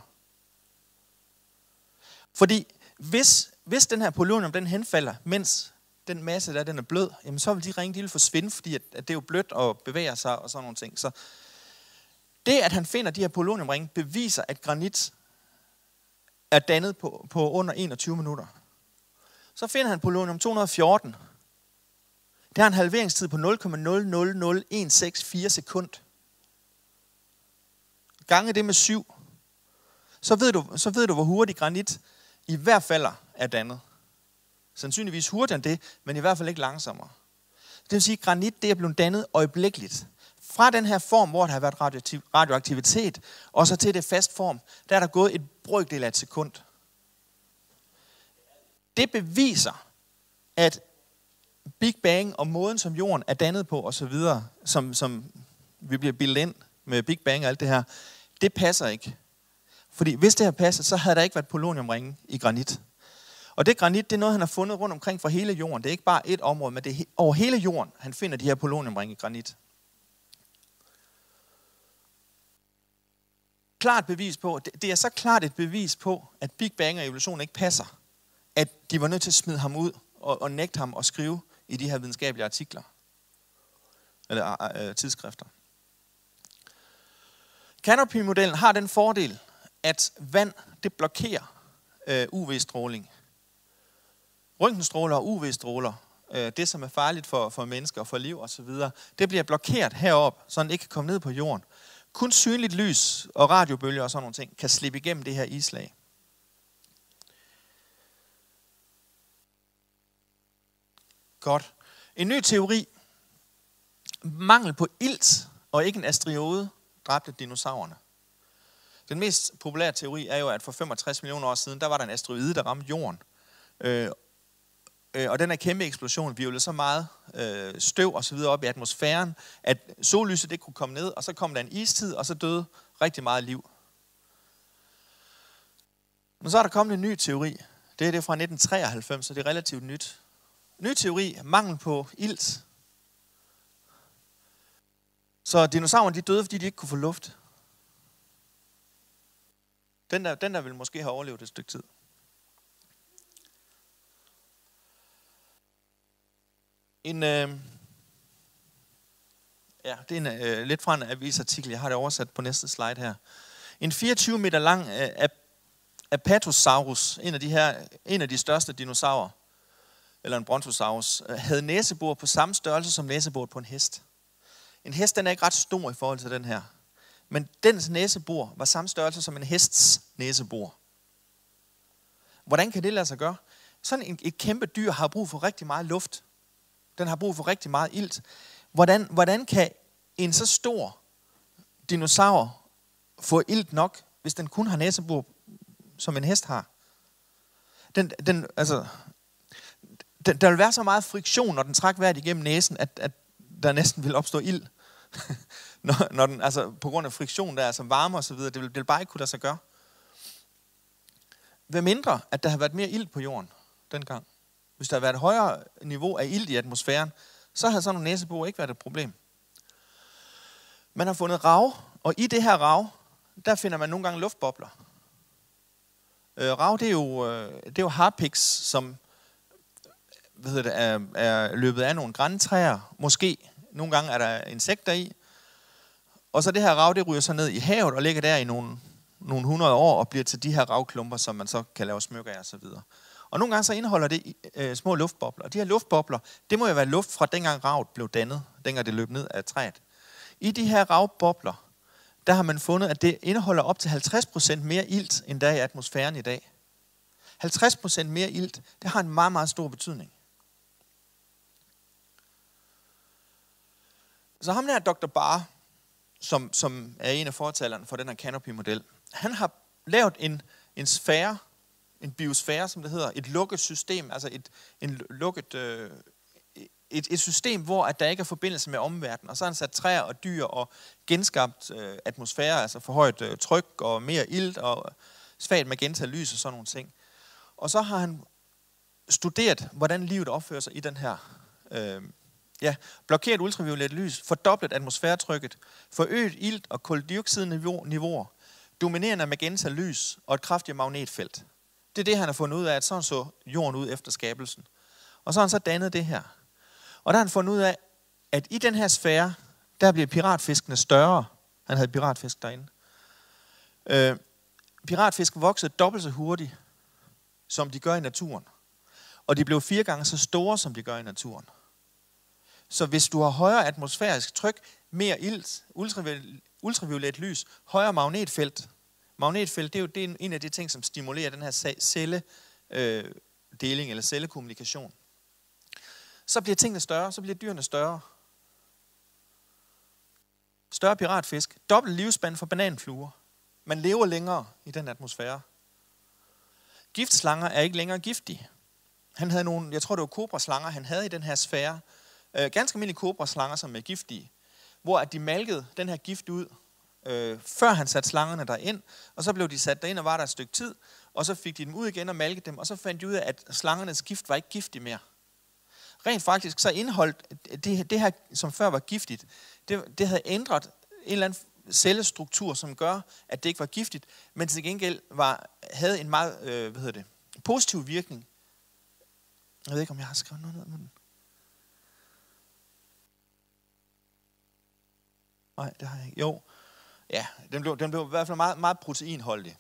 Fordi hvis den her polonium, den henfalder, mens den masse der, den er blød, jamen så vil de ringe, de vil forsvinde, fordi at det er jo blødt og bevæger sig og sådan nogle ting. Så det, at han finder de her poloniumringe, beviser, at granit er dannet på under 21 minutter. Så finder han polonium 214. Det har en halveringstid på 0,000164 sekund. Gange det med 7. Så ved du, hvor hurtigt granit i hvert fald er dannet. Sandsynligvis hurtigere end det, men i hvert fald ikke langsommere. Det vil sige, at granit det er blevet dannet øjeblikkeligt. Fra den her form, hvor der har været radioaktivitet, og så til det fast form, der er der gået et brøkdel af et sekund. Det beviser, at Big Bang og måden, som jorden er dannet på osv., som vi bliver bildet ind med Big Bang og alt det her, det passer ikke. Fordi hvis det her passet, så havde der ikke været poloniumringe i granit. Og det granit, det er noget, han har fundet rundt omkring fra hele jorden. Det er ikke bare et område, men det er over hele jorden, han finder de her poloniumringe i granit. Klart bevis på, det er så klart et bevis på, at Big Bang og evolution ikke passer, at de var nødt til at smide ham ud og nægte ham at skrive i de her videnskabelige artikler. Eller tidsskrifter. Canopy-modellen har den fordel, at vand, det blokerer UV-stråling. Røntgenstråler og UV-stråler, det som er farligt for mennesker og for liv osv., det bliver blokeret heroppe, så den ikke kan komme ned på jorden. Kun synligt lys og radiobølger og sådan nogle ting kan slippe igennem det her islag. Godt. En ny teori. Mangel på ilt og ikke en asteroide dræbte dinosaurerne. Den mest populære teori er jo, at for 65 millioner år siden, der var der en asteroide, der ramte jorden. Og den her kæmpe eksplosion hvirvlede så meget støv og så videre op i atmosfæren, at sollyset det kunne komme ned, og så kom der en istid, og så døde rigtig meget liv. Men så er der kommet en ny teori. Det er det fra 1993, så det er relativt nyt. Ny teori, mangel på ilt. Så dinosaurerne de døde, fordi de ikke kunne få luft. Den der ville måske have overlevet et stykke tid. Det er lidt fra en avisartikel, jeg har det oversat på næste slide her. En 24 meter lang Apatosaurus, en af de største dinosaurer, eller en Brontosaurus, havde næsebor på samme størrelse som næsebor på en hest. En hest den er ikke ret stor i forhold til den her. Men dens næsebor var samme størrelse som en hests næsebor. Hvordan kan det lade sig gøre? Sådan et kæmpe dyr har brug for rigtig meget luft. Den har brug for rigtig meget ilt. Hvordan kan en så stor dinosaur få ilt nok, hvis den kun har næsebor, som en hest har? Der vil være så meget friktion, når den trækker vejret igennem næsen, at der næsten vil opstå ild. når den, altså på grund af friktion, der er altså varme og så videre, det vil bare ikke kunne lade sig gøre. Hvad mindre, at der har været mere ilt på jorden dengang. Hvis der har været et højere niveau af ilt i atmosfæren, så har sådan nogle næsebor ikke været et problem. Man har fundet rav, og i det her rav, der finder man nogle gange luftbobler. Rav, det er jo harpiks, som er løbet af nogle grantræer. Måske nogle gange er der insekter i. Og så det her rav, det ryger så ned i havet og ligger der i nogle 100 år og bliver til de her ravklumper, som man så kan lave smykker af og så videre. Og nogle gange så indeholder det små luftbobler. Og de her luftbobler, det må jo være luft fra dengang ravet blev dannet, dengang det løb ned af træet. I de her ravbobler, der har man fundet, at det indeholder op til 50% mere ilt, end der er i atmosfæren i dag. 50% mere ilt, det har en meget, meget stor betydning. Så ham der Dr. Barr, som er en af fortalerne for den her Canopy-model, han har lavet en sfære, en biosfære, som det hedder, et lukket system, altså et system, hvor at der ikke er forbindelse med omverdenen. Og så har han sat træer og dyr og genskabt atmosfære, altså forhøjet tryk og mere ilt og svagt magenta lys og sådan nogle ting. Og så har han studeret, hvordan livet opfører sig i den her blokeret ultraviolet lys, fordoblet atmosfæretrykket, forøget ilt og koldioxidniveauer, dominerende magenta lys og et kraftigt magnetfelt. Det er det, han har fundet ud af, at sådan så jorden ud efter skabelsen. Og så har han så dannet det her. Og der har han fundet ud af, at i den her sfære, der bliver piratfiskene større. Han havde piratfisk derinde. Piratfisk voksede dobbelt så hurtigt, som de gør i naturen. Og de blev 4 gange så store, som de gør i naturen. Så hvis du har højere atmosfærisk tryk, mere ilt, ultraviolet lys, højere magnetfelt. Magnetfelt, det er en af de ting, som stimulerer den her celledeling eller cellekommunikation. Så bliver tingene større, så bliver dyrene større. Større piratfisk, dobbelt livsspand for bananfluer. Man lever længere i den atmosfære. Giftslanger er ikke længere giftige. Han havde nogle, jeg tror det var kobraslanger, han havde i den her sfære. Ganske almindelige kobraslanger, som er giftige. Hvor at de malkede den her gift ud før han satte slangerne derind, og så blev de sat derind og var der et stykke tid, og så fik de dem ud igen og malkede dem, og så fandt de ud af, at slangernes gift var ikke giftig mere. Rent faktisk så indeholdt det her, som før var giftigt, det havde ændret en eller anden cellestruktur, som gør, at det ikke var giftigt, men til gengæld havde en meget positiv virkning. Jeg ved ikke, om jeg har skrevet noget ned med den. Nej, det har jeg ikke. Jo. Ja, den blev i hvert fald meget, meget proteinholdig.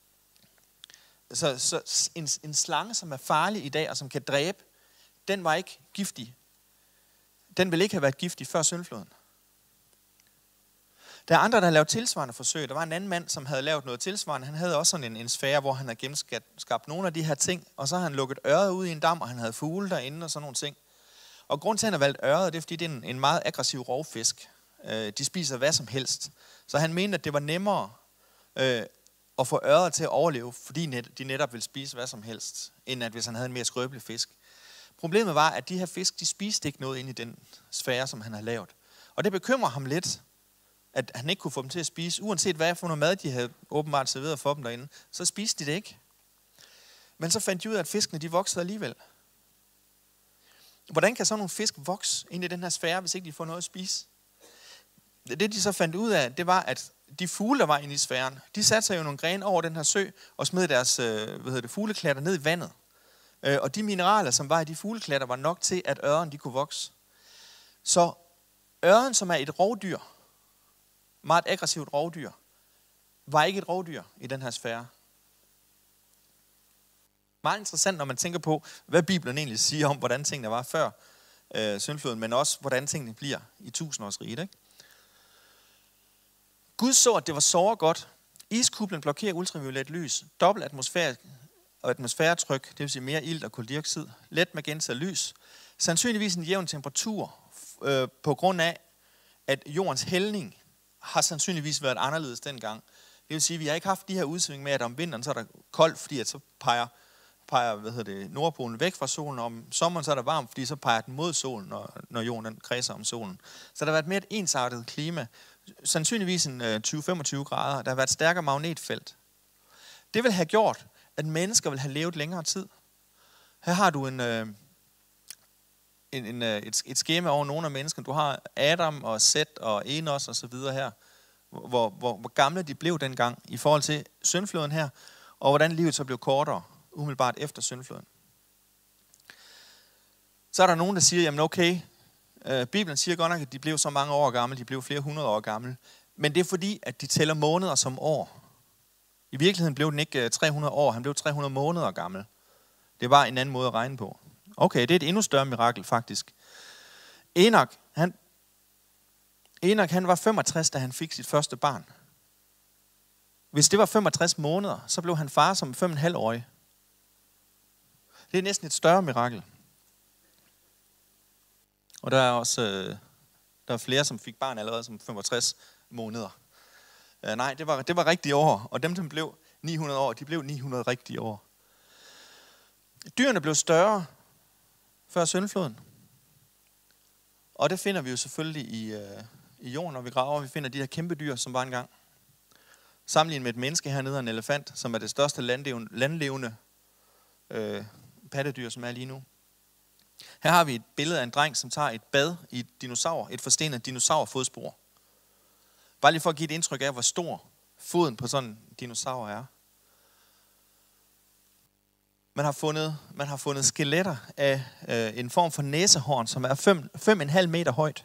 Så en slange, som er farlig i dag, og som kan dræbe, den var ikke giftig. Den ville ikke have været giftig før syndfloden. Der er andre, der har lavet tilsvarende forsøg. Der var en anden mand, som havde lavet noget tilsvarende. Han havde også sådan en sfære, hvor han havde genskabt nogle af de her ting, og så havde han lukket øret ud i en dam, og han havde fugle derinde og sådan nogle ting. Og grunden til, at han har valgt øret, det er, fordi det er en meget aggressiv rovfisk. De spiser hvad som helst. Så han mente, at det var nemmere at få øret til at overleve, fordi de netop vil spise hvad som helst, end at hvis han havde en mere skrøbelig fisk. Problemet var, at de her fisk, de spiste ikke noget ind i den sfære, som han havde lavet. Og det bekymrer ham lidt, at han ikke kunne få dem til at spise, uanset hvad for noget mad, de havde åbenbart serveret for dem derinde, så spiste de det ikke. Men så fandt de ud af, at fiskene, de voksede alligevel. Hvordan kan så nogle fisk vokse ind i den her sfære, hvis ikke de får noget at spise? Det de så fandt ud af, det var, at de fugle, der var inde i sfæren, de satte sig jo nogle grene over den her sø, og smed deres fugleklatter ned i vandet. Og de mineraler, som var i de fugleklatter, var nok til, at ørren de kunne vokse. Så ørren, som er et rovdyr, meget aggressivt rovdyr, var ikke et rovdyr i den her sfære. Meget interessant, når man tænker på, hvad Bibelen egentlig siger om, hvordan tingene var før syndfloden, men også, hvordan tingene bliver i tusindårsriget, ikke? Gud så, at det var såre godt. Iskuplen blokerer ultraviolet lys, dobbelt atmosfæretryk, det vil sige mere ilt og kuldioxid, let magenta lys, sandsynligvis en jævn temperatur på grund af, at jordens hældning har sandsynligvis været anderledes dengang. Det vil sige, at vi har ikke haft de her udsving med, at om vinteren så er der koldt, fordi at så peger Nordpolen væk fra solen, og om sommeren så er der varmt, fordi så peger den mod solen, når jorden den kredser om solen. Så der har været mere et ensartet klima, sandsynligvis en 20-25 grader, der har været stærkere magnetfelt. Det vil have gjort, at mennesker vil have levet længere tid. Her har du et skema over nogle af menneskerne. Du har Adam og Seth og Enos og så videre her, hvor gamle de blev dengang i forhold til syndfloden her, og hvordan livet så blev kortere umiddelbart efter syndfloden. Så er der nogen, der siger, jamen okay, Bibelen siger godt nok, at de blev så mange år gamle, de blev flere hundrede år gamle, men det er fordi, at de tæller måneder som år. I virkeligheden blev den ikke 300 år, han blev 300 måneder gammel. Det var en anden måde at regne på. Okay, det er et endnu større mirakel faktisk. Enok, han var 65, da han fik sit første barn. Hvis det var 65 måneder, så blev han far som 5,5-årig. Det er næsten et større mirakel. Og der er også der er flere, som fik barn allerede som 65 måneder. Nej, det var rigtige år, og dem, som blev 900 år, de blev 900 rigtige år. Dyrene blev større før syndfloden. Og det finder vi jo selvfølgelig i jorden, når vi graver. Vi finder de her kæmpe dyr, som var engang. Sammenlignet med et menneske hernede, en elefant, som er det største landlevende pattedyr, som er lige nu. Her har vi et billede af en dreng, som tager et bad i et forstenet dinosaurfodspor. Bare lige for at give et indtryk af, hvor stor foden på sådan en dinosaur er. Man har fundet skeletter af en form for næsehorn, som er 5,5 meter højt.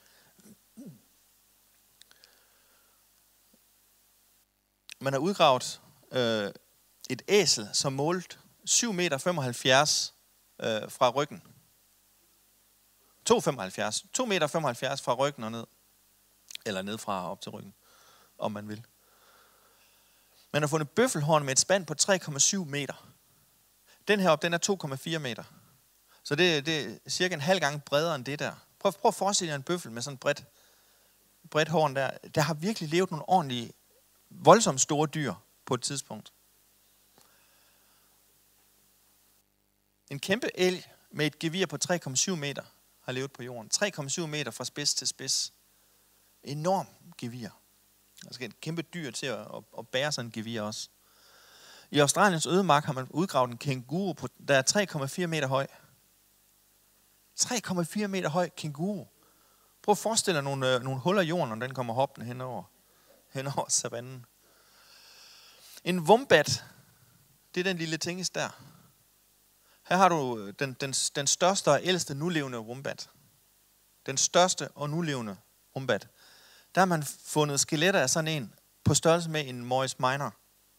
Man har udgravet et æsel, som målte 7,75 meter fra ryggen. 2,75 meter fra ryggen og ned. Eller nedfra op til ryggen, om man vil. Man har fundet bøffelhorn med et spand på 3,7 meter. Den her op, den er 2,4 meter. Så det er cirka en halv gang bredere end det der. Prøv at forestille jer en bøffel med sådan et bredt horn der. Der har virkelig levet nogle ordentlige, voldsomt store dyr på et tidspunkt. En kæmpe elg med et gevir på 3,7 meter har levet på jorden. 3,7 meter fra spids til spids. Enorm gevir. Altså et kæmpe dyr til at bære sådan en gevir også. I Australiens ødemark har man udgravet en kænguru, der er 3,4 meter høj. 3,4 meter høj kænguru. Prøv at forestille dig nogle huller i jorden, når den kommer hoppende henover savannen. En wombat, det er den lille tingis der. Her har du den største og ældste nulevende wombat. Den største og nulevende wombat. Der har man fundet skeletter af sådan en på størrelse med en Morris Minor.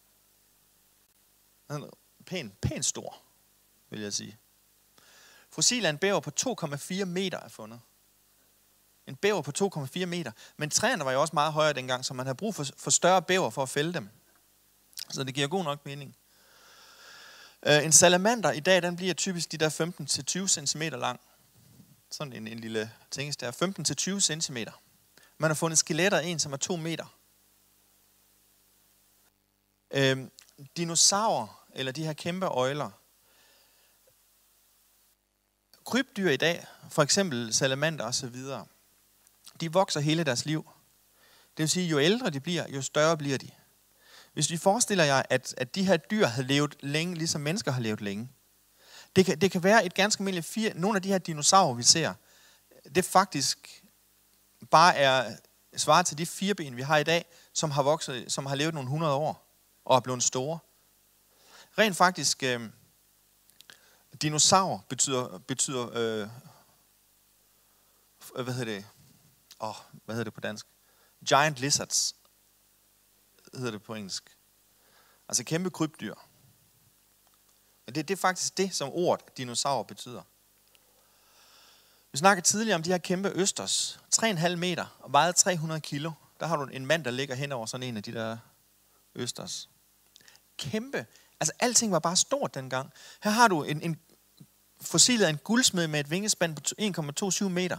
Pænt stor, vil jeg sige. Fossil af en bæver på 2,4 meter er fundet. En bæver på 2,4 meter. Men træerne var jo også meget højere dengang, så man havde brug for større bæver for at fælde dem. Så det giver god nok mening. En salamander i dag, den bliver typisk de der 15-20 cm lang. Sådan en lille tingest der. 15-20 cm. Man har fundet skeletter af en, som er 2 meter. Dinosaurer, eller de her kæmpe øgler. Krybdyr i dag, for eksempel salamander og så videre, de vokser hele deres liv. Det vil sige, jo ældre de bliver, jo større bliver de. Hvis vi forestiller jer, at de her dyr har levet længe, ligesom mennesker har levet længe. Det kan være et ganske almindeligt nogle af de her dinosaurer, vi ser, det faktisk bare er svaret til de 4 ben, vi har i dag, som har levet nogle 100 år og er blevet store. Rent faktisk, dinosaur betyder hvad hedder det på dansk? Giant lizards hedder det på engelsk. Altså kæmpe krybdyr. Det er faktisk det, som ordet dinosaur betyder. Vi snakkede tidligere om de her kæmpe østers. 3,5 meter og vejede 300 kilo. Der har du en mand, der ligger hen over sådan en af de der østers. Kæmpe. Altså alting var bare stort dengang. Her har du en fossilet af en guldsmed med et vingespand på 1,27 meter.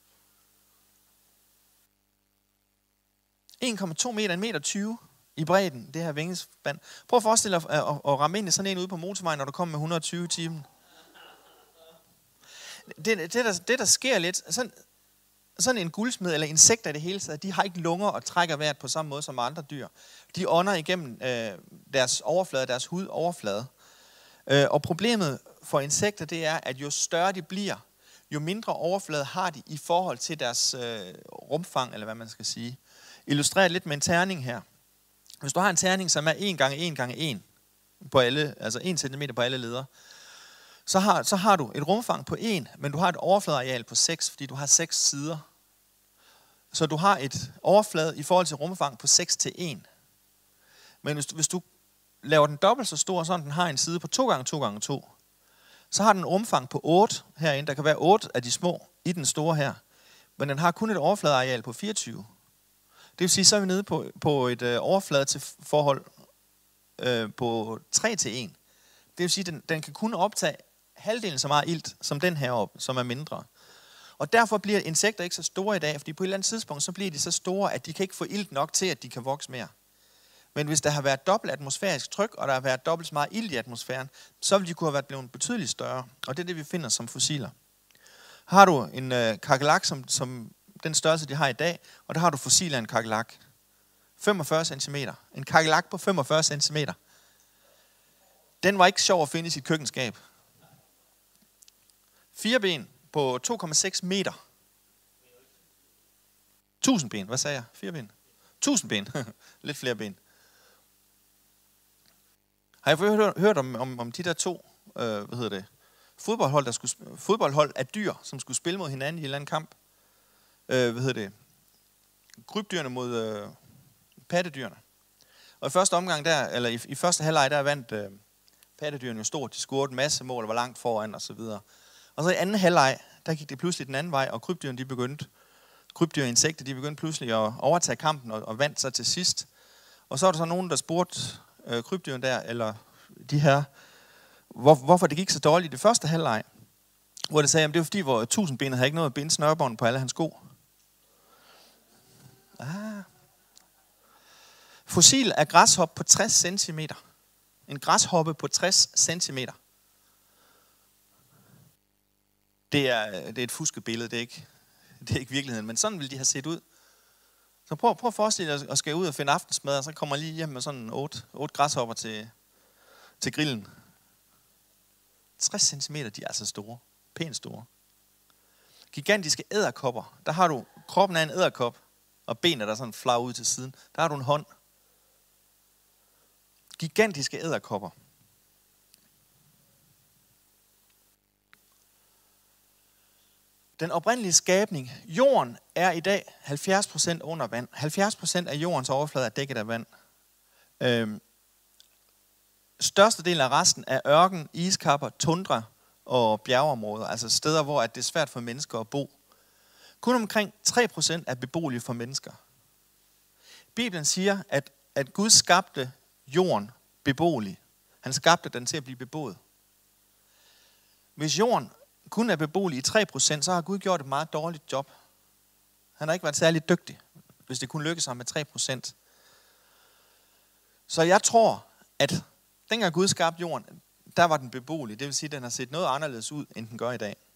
1,2 meter, 1,20 meter i bredden, det her vingespand. Prøv at forestille dig at ramme ind i sådan en ude på motorvejen, når du kommer med 120 i timen. Det der sker lidt, sådan en guldsmed eller insekter i det hele taget, de har ikke lunger og trækker vejret på samme måde som andre dyr. De ånder igennem deres overflade, deres hudoverflade. Og problemet for insekter, det er, at jo større de bliver, jo mindre overflade har de i forhold til deres rumfang, eller hvad man skal sige. Illustrerer lidt med en terning her. Hvis du har en terning, som er 1 gange 1 gange 1 på alle, altså 1 cm på alle ledder, så har du et rumfang på 1, men du har et overfladeareal på 6, fordi du har 6 sider. Så du har et overflade i forhold til rumfang på 6 til 1. Men hvis du laver den dobbelt så stor, så den har en side på 2 gange 2 gange 2, så har den rumfang på 8 herinde. Der kan være 8 af de små i den store her, men den har kun et overfladeareal på 24. Det vil sige, så er vi nede på et overflade til forhold på 3 til 1. Det vil sige, at den kan kun optage halvdelen så meget ilt som den heroppe, som er mindre. Og derfor bliver insekter ikke så store i dag, fordi på et eller andet tidspunkt, så bliver de så store, at de kan ikke få ilt nok til, at de kan vokse mere. Men hvis der har været dobbelt atmosfærisk tryk, og der har været dobbelt så meget ilt i atmosfæren, så vil de kunne have været blevet betydeligt større. Og det er det, vi finder som fossiler. Har du en kakelak, som den størrelse, de har i dag, og der har du fossiler af en kakelak. 45 cm. En kakelak på 45 cm. Den var ikke sjov at finde i sit køkkenskab. 4 ben på 2,6 meter. 1000 ben, hvad sagde jeg? 4 ben? 1000 ben. Lidt flere ben. Har jeg hørt om de der to, fodboldhold af dyr, som skulle spille mod hinanden i en eller anden kamp? Krybdyrene mod pattedyrene. Og i første omgang der, eller i første halvleg der vandt pattedyrene jo stort. De scorede en masse mål og var langt foran og så videre. Og så i anden halvleg, der gik det pludselig den anden vej, og krybdyr og insekter, de begyndte pludselig at overtage kampen og vandt sig til sidst. Og så var der så nogen, der spurgte krybdyrene der, eller de her, hvorfor det gik så dårligt i det første halvleg. Hvor det sagde, at det var fordi, hvor 1000-benet havde ikke noget at binde snørbånd på alle hans sko. Fossil af græshop på 60 cm. En græshoppe på 60 cm. Det er et fuskebillede, det er ikke virkeligheden, men sådan ville de have set ud. Så prøv at forestille dig at skal ud og finde aftensmad, og så kommer lige hjem med sådan 8 græshopper til grillen. 60 cm, de er altså store. Pænt store. Gigantiske edderkopper. Der har du kroppen af en edderkop, og benene der sådan flager ud til siden. Der har du en hånd. Gigantiske edderkopper. Den oprindelige skabning. Jorden er i dag 70% under vand. 70% af jordens overflade er dækket af vand. Størstedelen af resten er ørken, iskapper, tundra og bjergeområder. Altså steder, hvor det er svært for mennesker at bo. Kun omkring 3% er beboelige for mennesker. Bibelen siger, at Gud skabte jorden beboelig. Han skabte den til at blive beboet. Hvis jorden kun er beboelig i 3%, så har Gud gjort et meget dårligt job. Han har ikke været særlig dygtig, hvis det kun lykkes ham med 3%. Så jeg tror, at dengang Gud skabte jorden, der var den beboelig. Det vil sige, at den har set noget anderledes ud, end den gør i dag.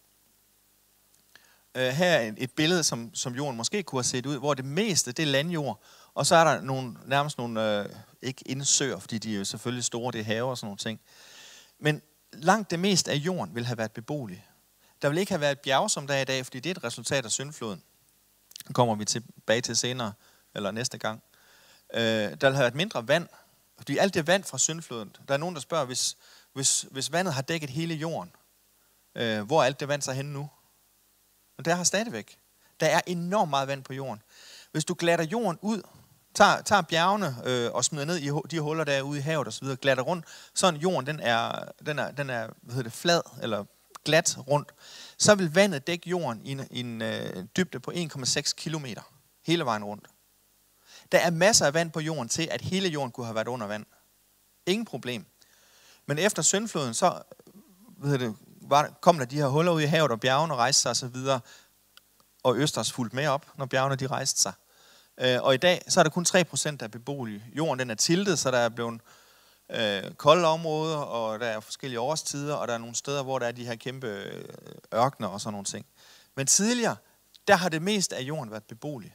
Her er et billede, som jorden måske kunne have set ud, hvor det meste, det er landjord. Og så er der nærmest nogle, ikke indsøer, fordi de er jo selvfølgelig store, det er haver og sådan nogle ting. Men langt det meste af jorden vil have været beboelig. Der vil ikke have været bjerge, som der er i dag, fordi det er et resultat af syndfloden. Det kommer vi tilbage til senere, eller næste gang. Der vil have været mindre vand, fordi alt det vand fra syndfloden, der er nogen, der spørger, hvis vandet har dækket hele jorden, hvor er alt det vand så henne nu? Men der har stadigvæk. Der er enormt meget vand på jorden. Hvis du glatter jorden ud, tager bjergene og smider ned i de huller, der er ude i havet og så videre, glatter rundt, sådan jorden den er flad eller glat rundt, så vil vandet dække jorden i en dybde på 1,6 kilometer hele vejen rundt. Der er masser af vand på jorden til, at hele jorden kunne have været under vand. Ingen problem. Men efter syndfloden, så kom der de her huller ud i havet, og bjergene rejste sig og så videre, og Østers fulgte med op, når bjergene de rejste sig. Og i dag, så er der kun 3%, der er beboelige. Jorden den er tiltet, så der er blevet kolde områder, og der er forskellige årstider, og der er nogle steder, hvor der er de her kæmpe ørkener og sådan nogle ting. Men tidligere, der har det meste af jorden været beboelig.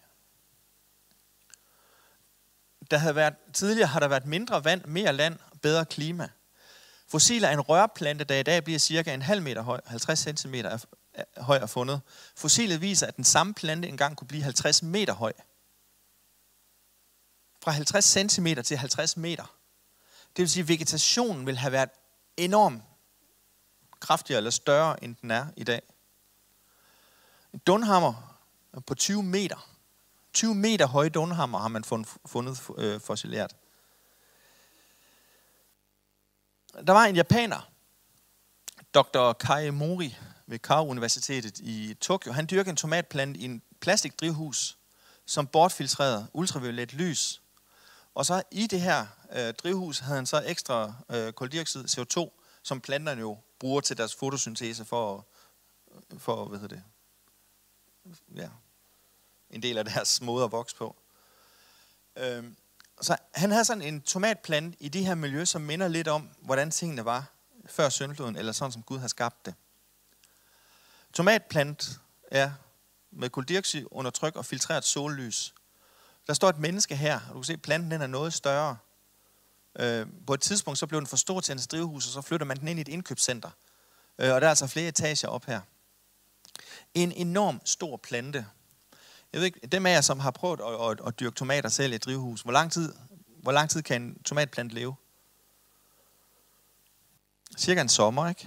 Tidligere har der været mindre vand, mere land, bedre klima. Fossiler af en rørplante, der i dag bliver cirka en halv meter høj, 50 cm høj er fundet. Fossilet viser, at den samme plante engang kunne blive 50 meter høj. Fra 50 cm til 50 meter. Det vil sige, at vegetationen vil have været enormt kraftigere eller større, end den er i dag. En dunhammer på 20 meter. 20 meter høje dunhammer har man fundet fossileret. Der var en japaner, Dr. Kai Mori ved Karo Universitetet i Tokyo. Han dyrkede en tomatplante i en plastikdrivhus, som bortfiltrerede ultraviolet lys. Og så i det her drivhus havde han så ekstra koldioxid, CO2, som planterne jo bruger til deres fotosyntese for en del af deres måde at vokse på. Så han havde sådan en tomatplante i det her miljø, som minder lidt om, hvordan tingene var før syndfloden, eller sådan som Gud har skabt det. Tomatplant er med kuldioxid under tryk og filtreret sollys. Der står et menneske her, og du kan se, at planten den er noget større. På et tidspunkt så blev den for stor til hans drivhus, og så flytter man den ind i et indkøbscenter. Og der er altså flere etager op her. En enorm stor plante. Jeg ved ikke, dem af jer, som har prøvet at dyrke tomater selv i et drivhus, hvor lang tid kan en tomatplante leve? Cirka en sommer, ikke?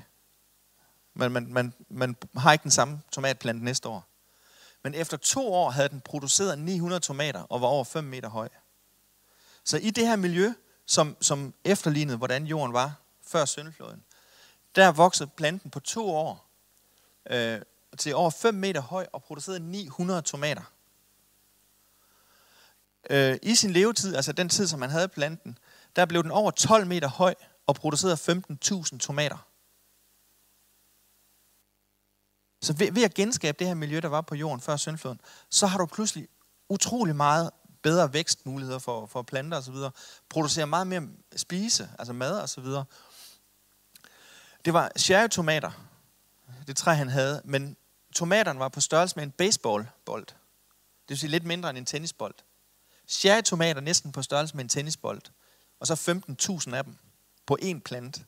Man har ikke den samme tomatplante næste år. Men efter 2 år havde den produceret 900 tomater og var over 5 meter høj. Så i det her miljø, som efterlignede, hvordan jorden var før syndfloden, der voksede planten på 2 år til over 5 meter høj og producerede 900 tomater. I sin levetid, altså den tid, som man havde planten, der blev den over 12 meter høj og producerede 15.000 tomater. Så ved at genskabe det her miljø, der var på jorden før syndfloden, så har du pludselig utrolig meget bedre vækstmuligheder for planter osv. Producerer meget mere spise, altså mad osv. Det var cherrytomater, det træ han havde, men tomaterne var på størrelse med en baseballbold. Det vil sige lidt mindre end en tennisbold. Cherrytomater næsten på størrelse med en tennisbold. Og så 15.000 af dem på én plante.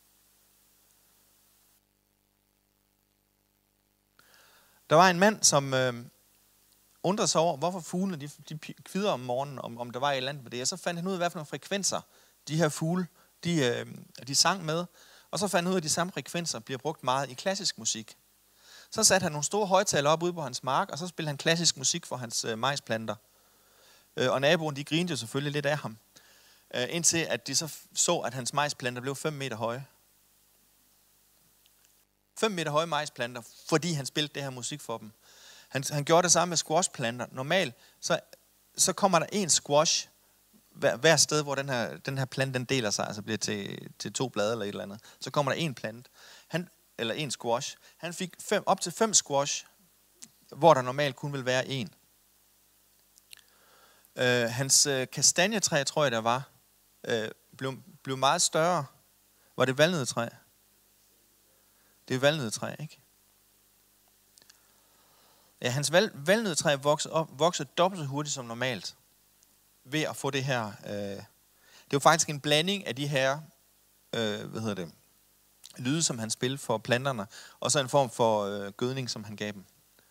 Der var en mand, som undrede sig over, hvorfor fuglene de kvider om morgenen, om der var et eller andet med det. Og så fandt han ud af, hvad for nogle frekvenser de her fugle de sang med. Og så fandt han ud af, at de samme frekvenser bliver brugt meget i klassisk musik. Så satte han nogle store højtalere op ude på hans mark, og så spillede han klassisk musik for hans majsplanter. Og naboen, de grinede jo selvfølgelig lidt af ham. Indtil at de så, at hans majsplanter blev 5 meter høje. 5 meter høje majsplanter, fordi han spillede det her musik for dem. Han gjorde det samme med squashplanter. Normalt, så kommer der en squash hver sted, hvor den her plante den deler sig, altså bliver til 2 blade eller et eller andet. Så kommer der en plante, eller en squash. Han fik op til 5 squash, hvor der normalt kun vil være en. Hans kastanjetræ, tror jeg der var, blev meget større. Var det valnødetræ? Det er valnødetræ, ikke? Ja, hans valnødetræ voksede dobbelt så hurtigt som normalt ved at få det her. Det er jo faktisk en blanding af de her lyde, som han spillede for planterne, og så en form for gødning, som han gav dem.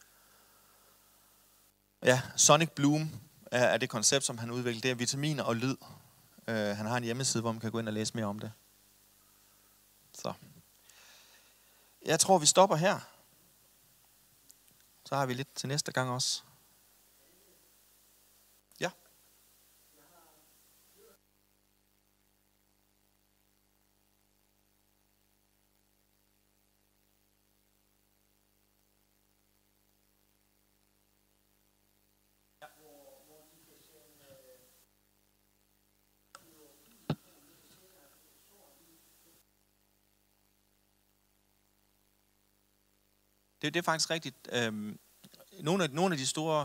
Ja, Sonic Bloom er det koncept, som han udviklede. Det er vitaminer og lyd. Han har en hjemmeside, hvor man kan gå ind og læse mere om det. Så. Jeg tror, vi stopper her. Så har vi lidt til næste gang også. Ja. Det er faktisk rigtigt. Nogle af de store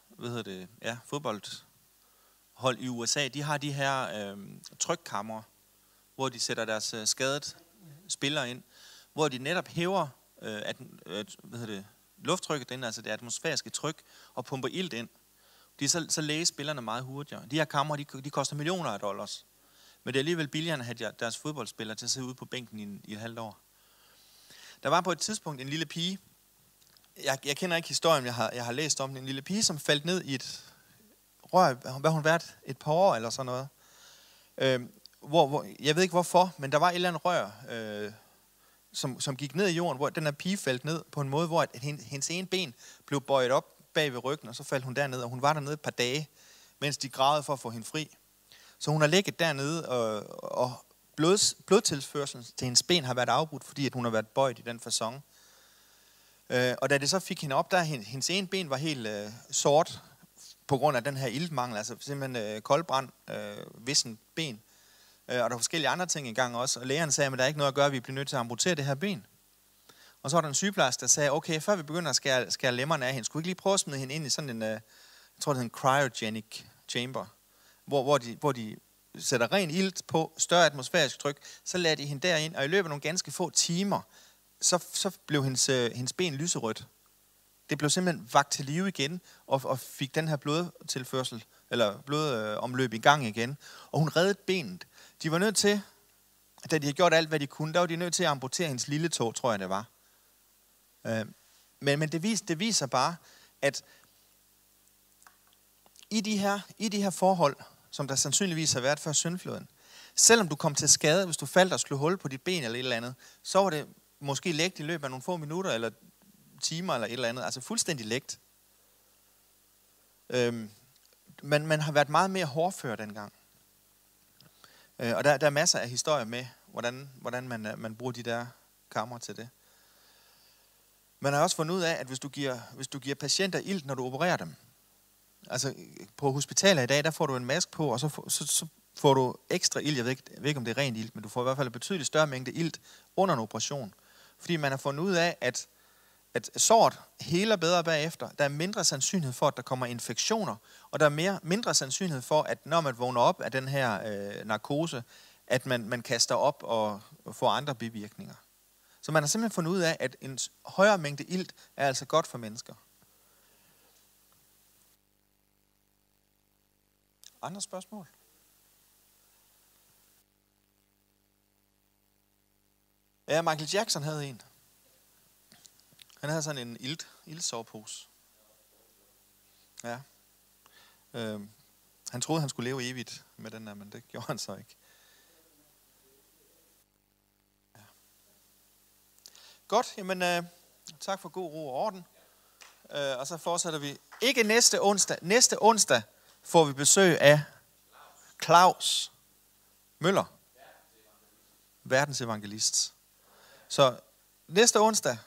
fodboldhold i USA, de har de her trykkammer, hvor de sætter deres skadet spillere ind, hvor de netop hæver lufttrykket ind, altså det atmosfæriske tryk, og pumper ilt ind. Så læger spillerne meget hurtigere. De her kammer, de koster millioner af dollars. Men det er alligevel billigere at have deres fodboldspillere til at sidde ude på bænken i et halvt år. Der var på et tidspunkt en lille pige. Jeg kender ikke historien, jeg har læst om den. En lille pige, som faldt ned i et rør, hvad hun været, et par år eller sådan noget. Jeg ved ikke hvorfor, men der var et eller andet rør, som gik ned i jorden, hvor den her pige faldt ned på en måde, hvor hendes ene ben blev bøjet op bag ved ryggen, og så faldt hun derned, og hun var dernede et par dage, mens de gravede for at få hende fri. Så hun har ligget dernede, og blodtilførselen til hendes ben har været afbrudt, fordi at hun har været bøjet i den facon. Og da det så fik hende op, der hendes ene ben var helt sort på grund af den her iltmangel, altså simpelthen koldbrand, vissen ben. Og der var forskellige andre ting i gang også, og lægerne sagde, at der er ikke noget at gøre, vi bliver nødt til at amputere det her ben. Og så var der en sygeplejerske, der sagde, okay, før vi begynder at skære lemmerne af hende, skulle vi ikke lige prøve at smide hende ind i sådan en, jeg tror det hedder en cryogenic chamber, hvor de sætter ren ilt på, større atmosfærisk tryk, så lader de hende derind, og i løbet af nogle ganske få timer, så blev hendes ben lyserødt. Det blev simpelthen vakt til live igen, og fik den her blodtilførsel, eller blodomløb i gang igen. Og hun reddede benet. De var nødt til, da de havde gjort alt, hvad de kunne, der var de nødt til at amputere hendes lille tå, tror jeg det var. Men det viser bare, at i de her forhold, som der sandsynligvis har været før syndfloden, selvom du kom til skade, hvis du faldt og slog hul på dit ben eller et eller andet, så var det måske lægt i løbet af nogle få minutter, eller timer, eller et eller andet. Altså fuldstændig lægt. Men man har været meget mere hårdfør dengang. Og der er masser af historier med, hvordan man bruger de der kammer til det. Man har også fundet ud af, at hvis du giver patienter ilt, når du opererer dem, altså på hospitaler i dag, der får du en maske på, og så får du ekstra ilt. Jeg ved ikke, om det er rent ilt, men du får i hvert fald en betydeligt større mængde ilt under en operation. Fordi man har fundet ud af, at såret heler bedre bagefter. Der er mindre sandsynlighed for, at der kommer infektioner, og der er mindre sandsynlighed for, at når man vågner op af den her narkose, at man kaster op og får andre bivirkninger. Så man har simpelthen fundet ud af, at en højere mængde ilt er altså godt for mennesker. Andre spørgsmål? Ja, Michael Jackson havde en. Han havde sådan en ildsovepose. Ja. Han troede, han skulle leve evigt med den der, men det gjorde han så ikke. Ja. Godt, jamen tak for god ro og orden. Og så fortsætter vi. Ikke næste onsdag. Næste onsdag får vi besøg af Claus Møller. Verdensevangelist. Så næste onsdag.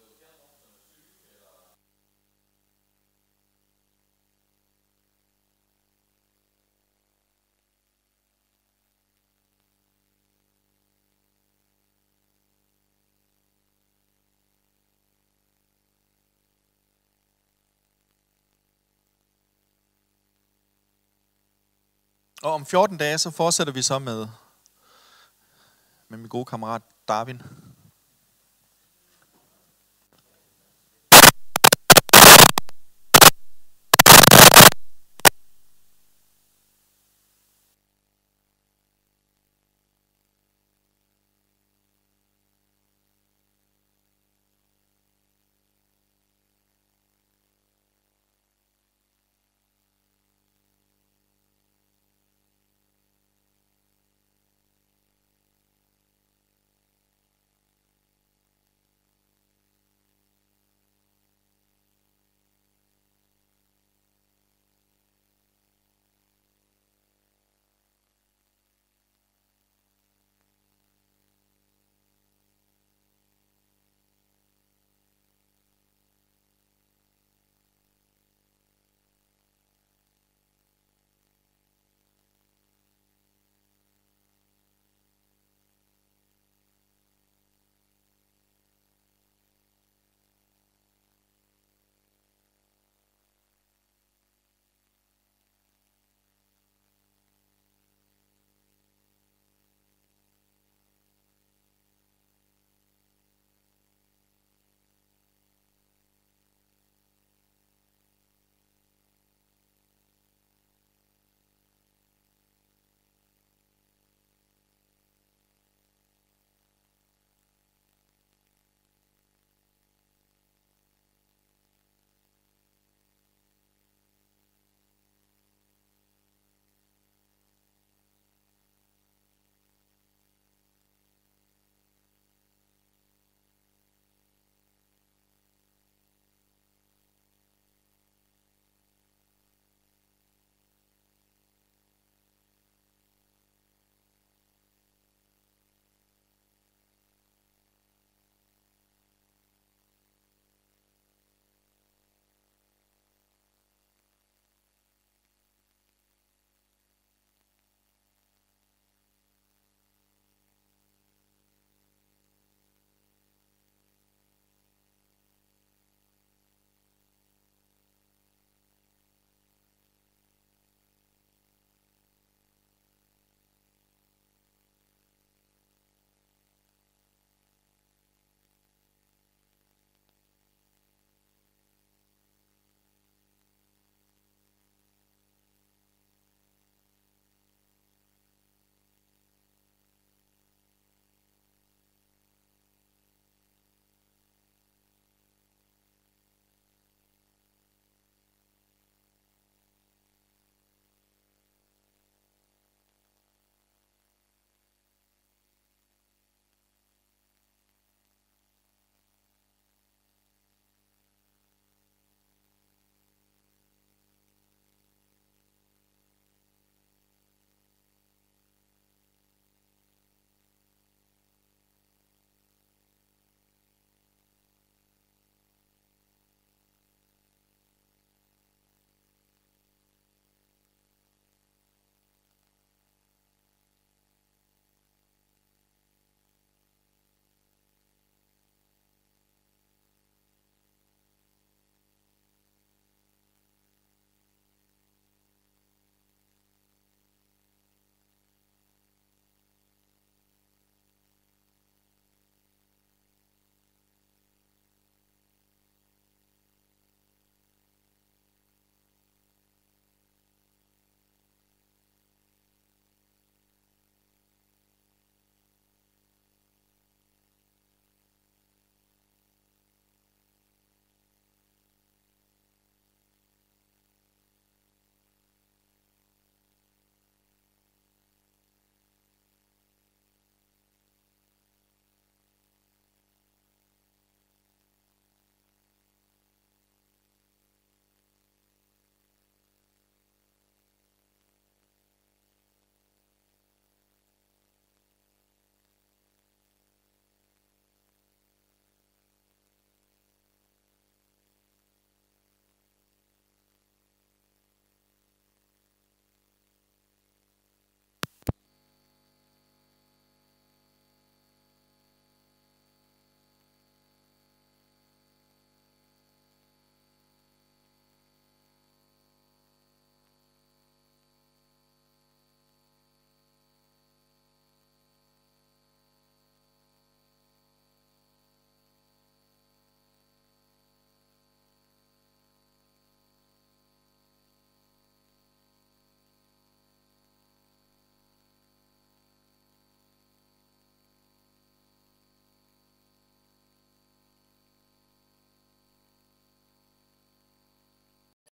Og om 14 dage, så fortsætter vi så med min gode kammerat Darwin.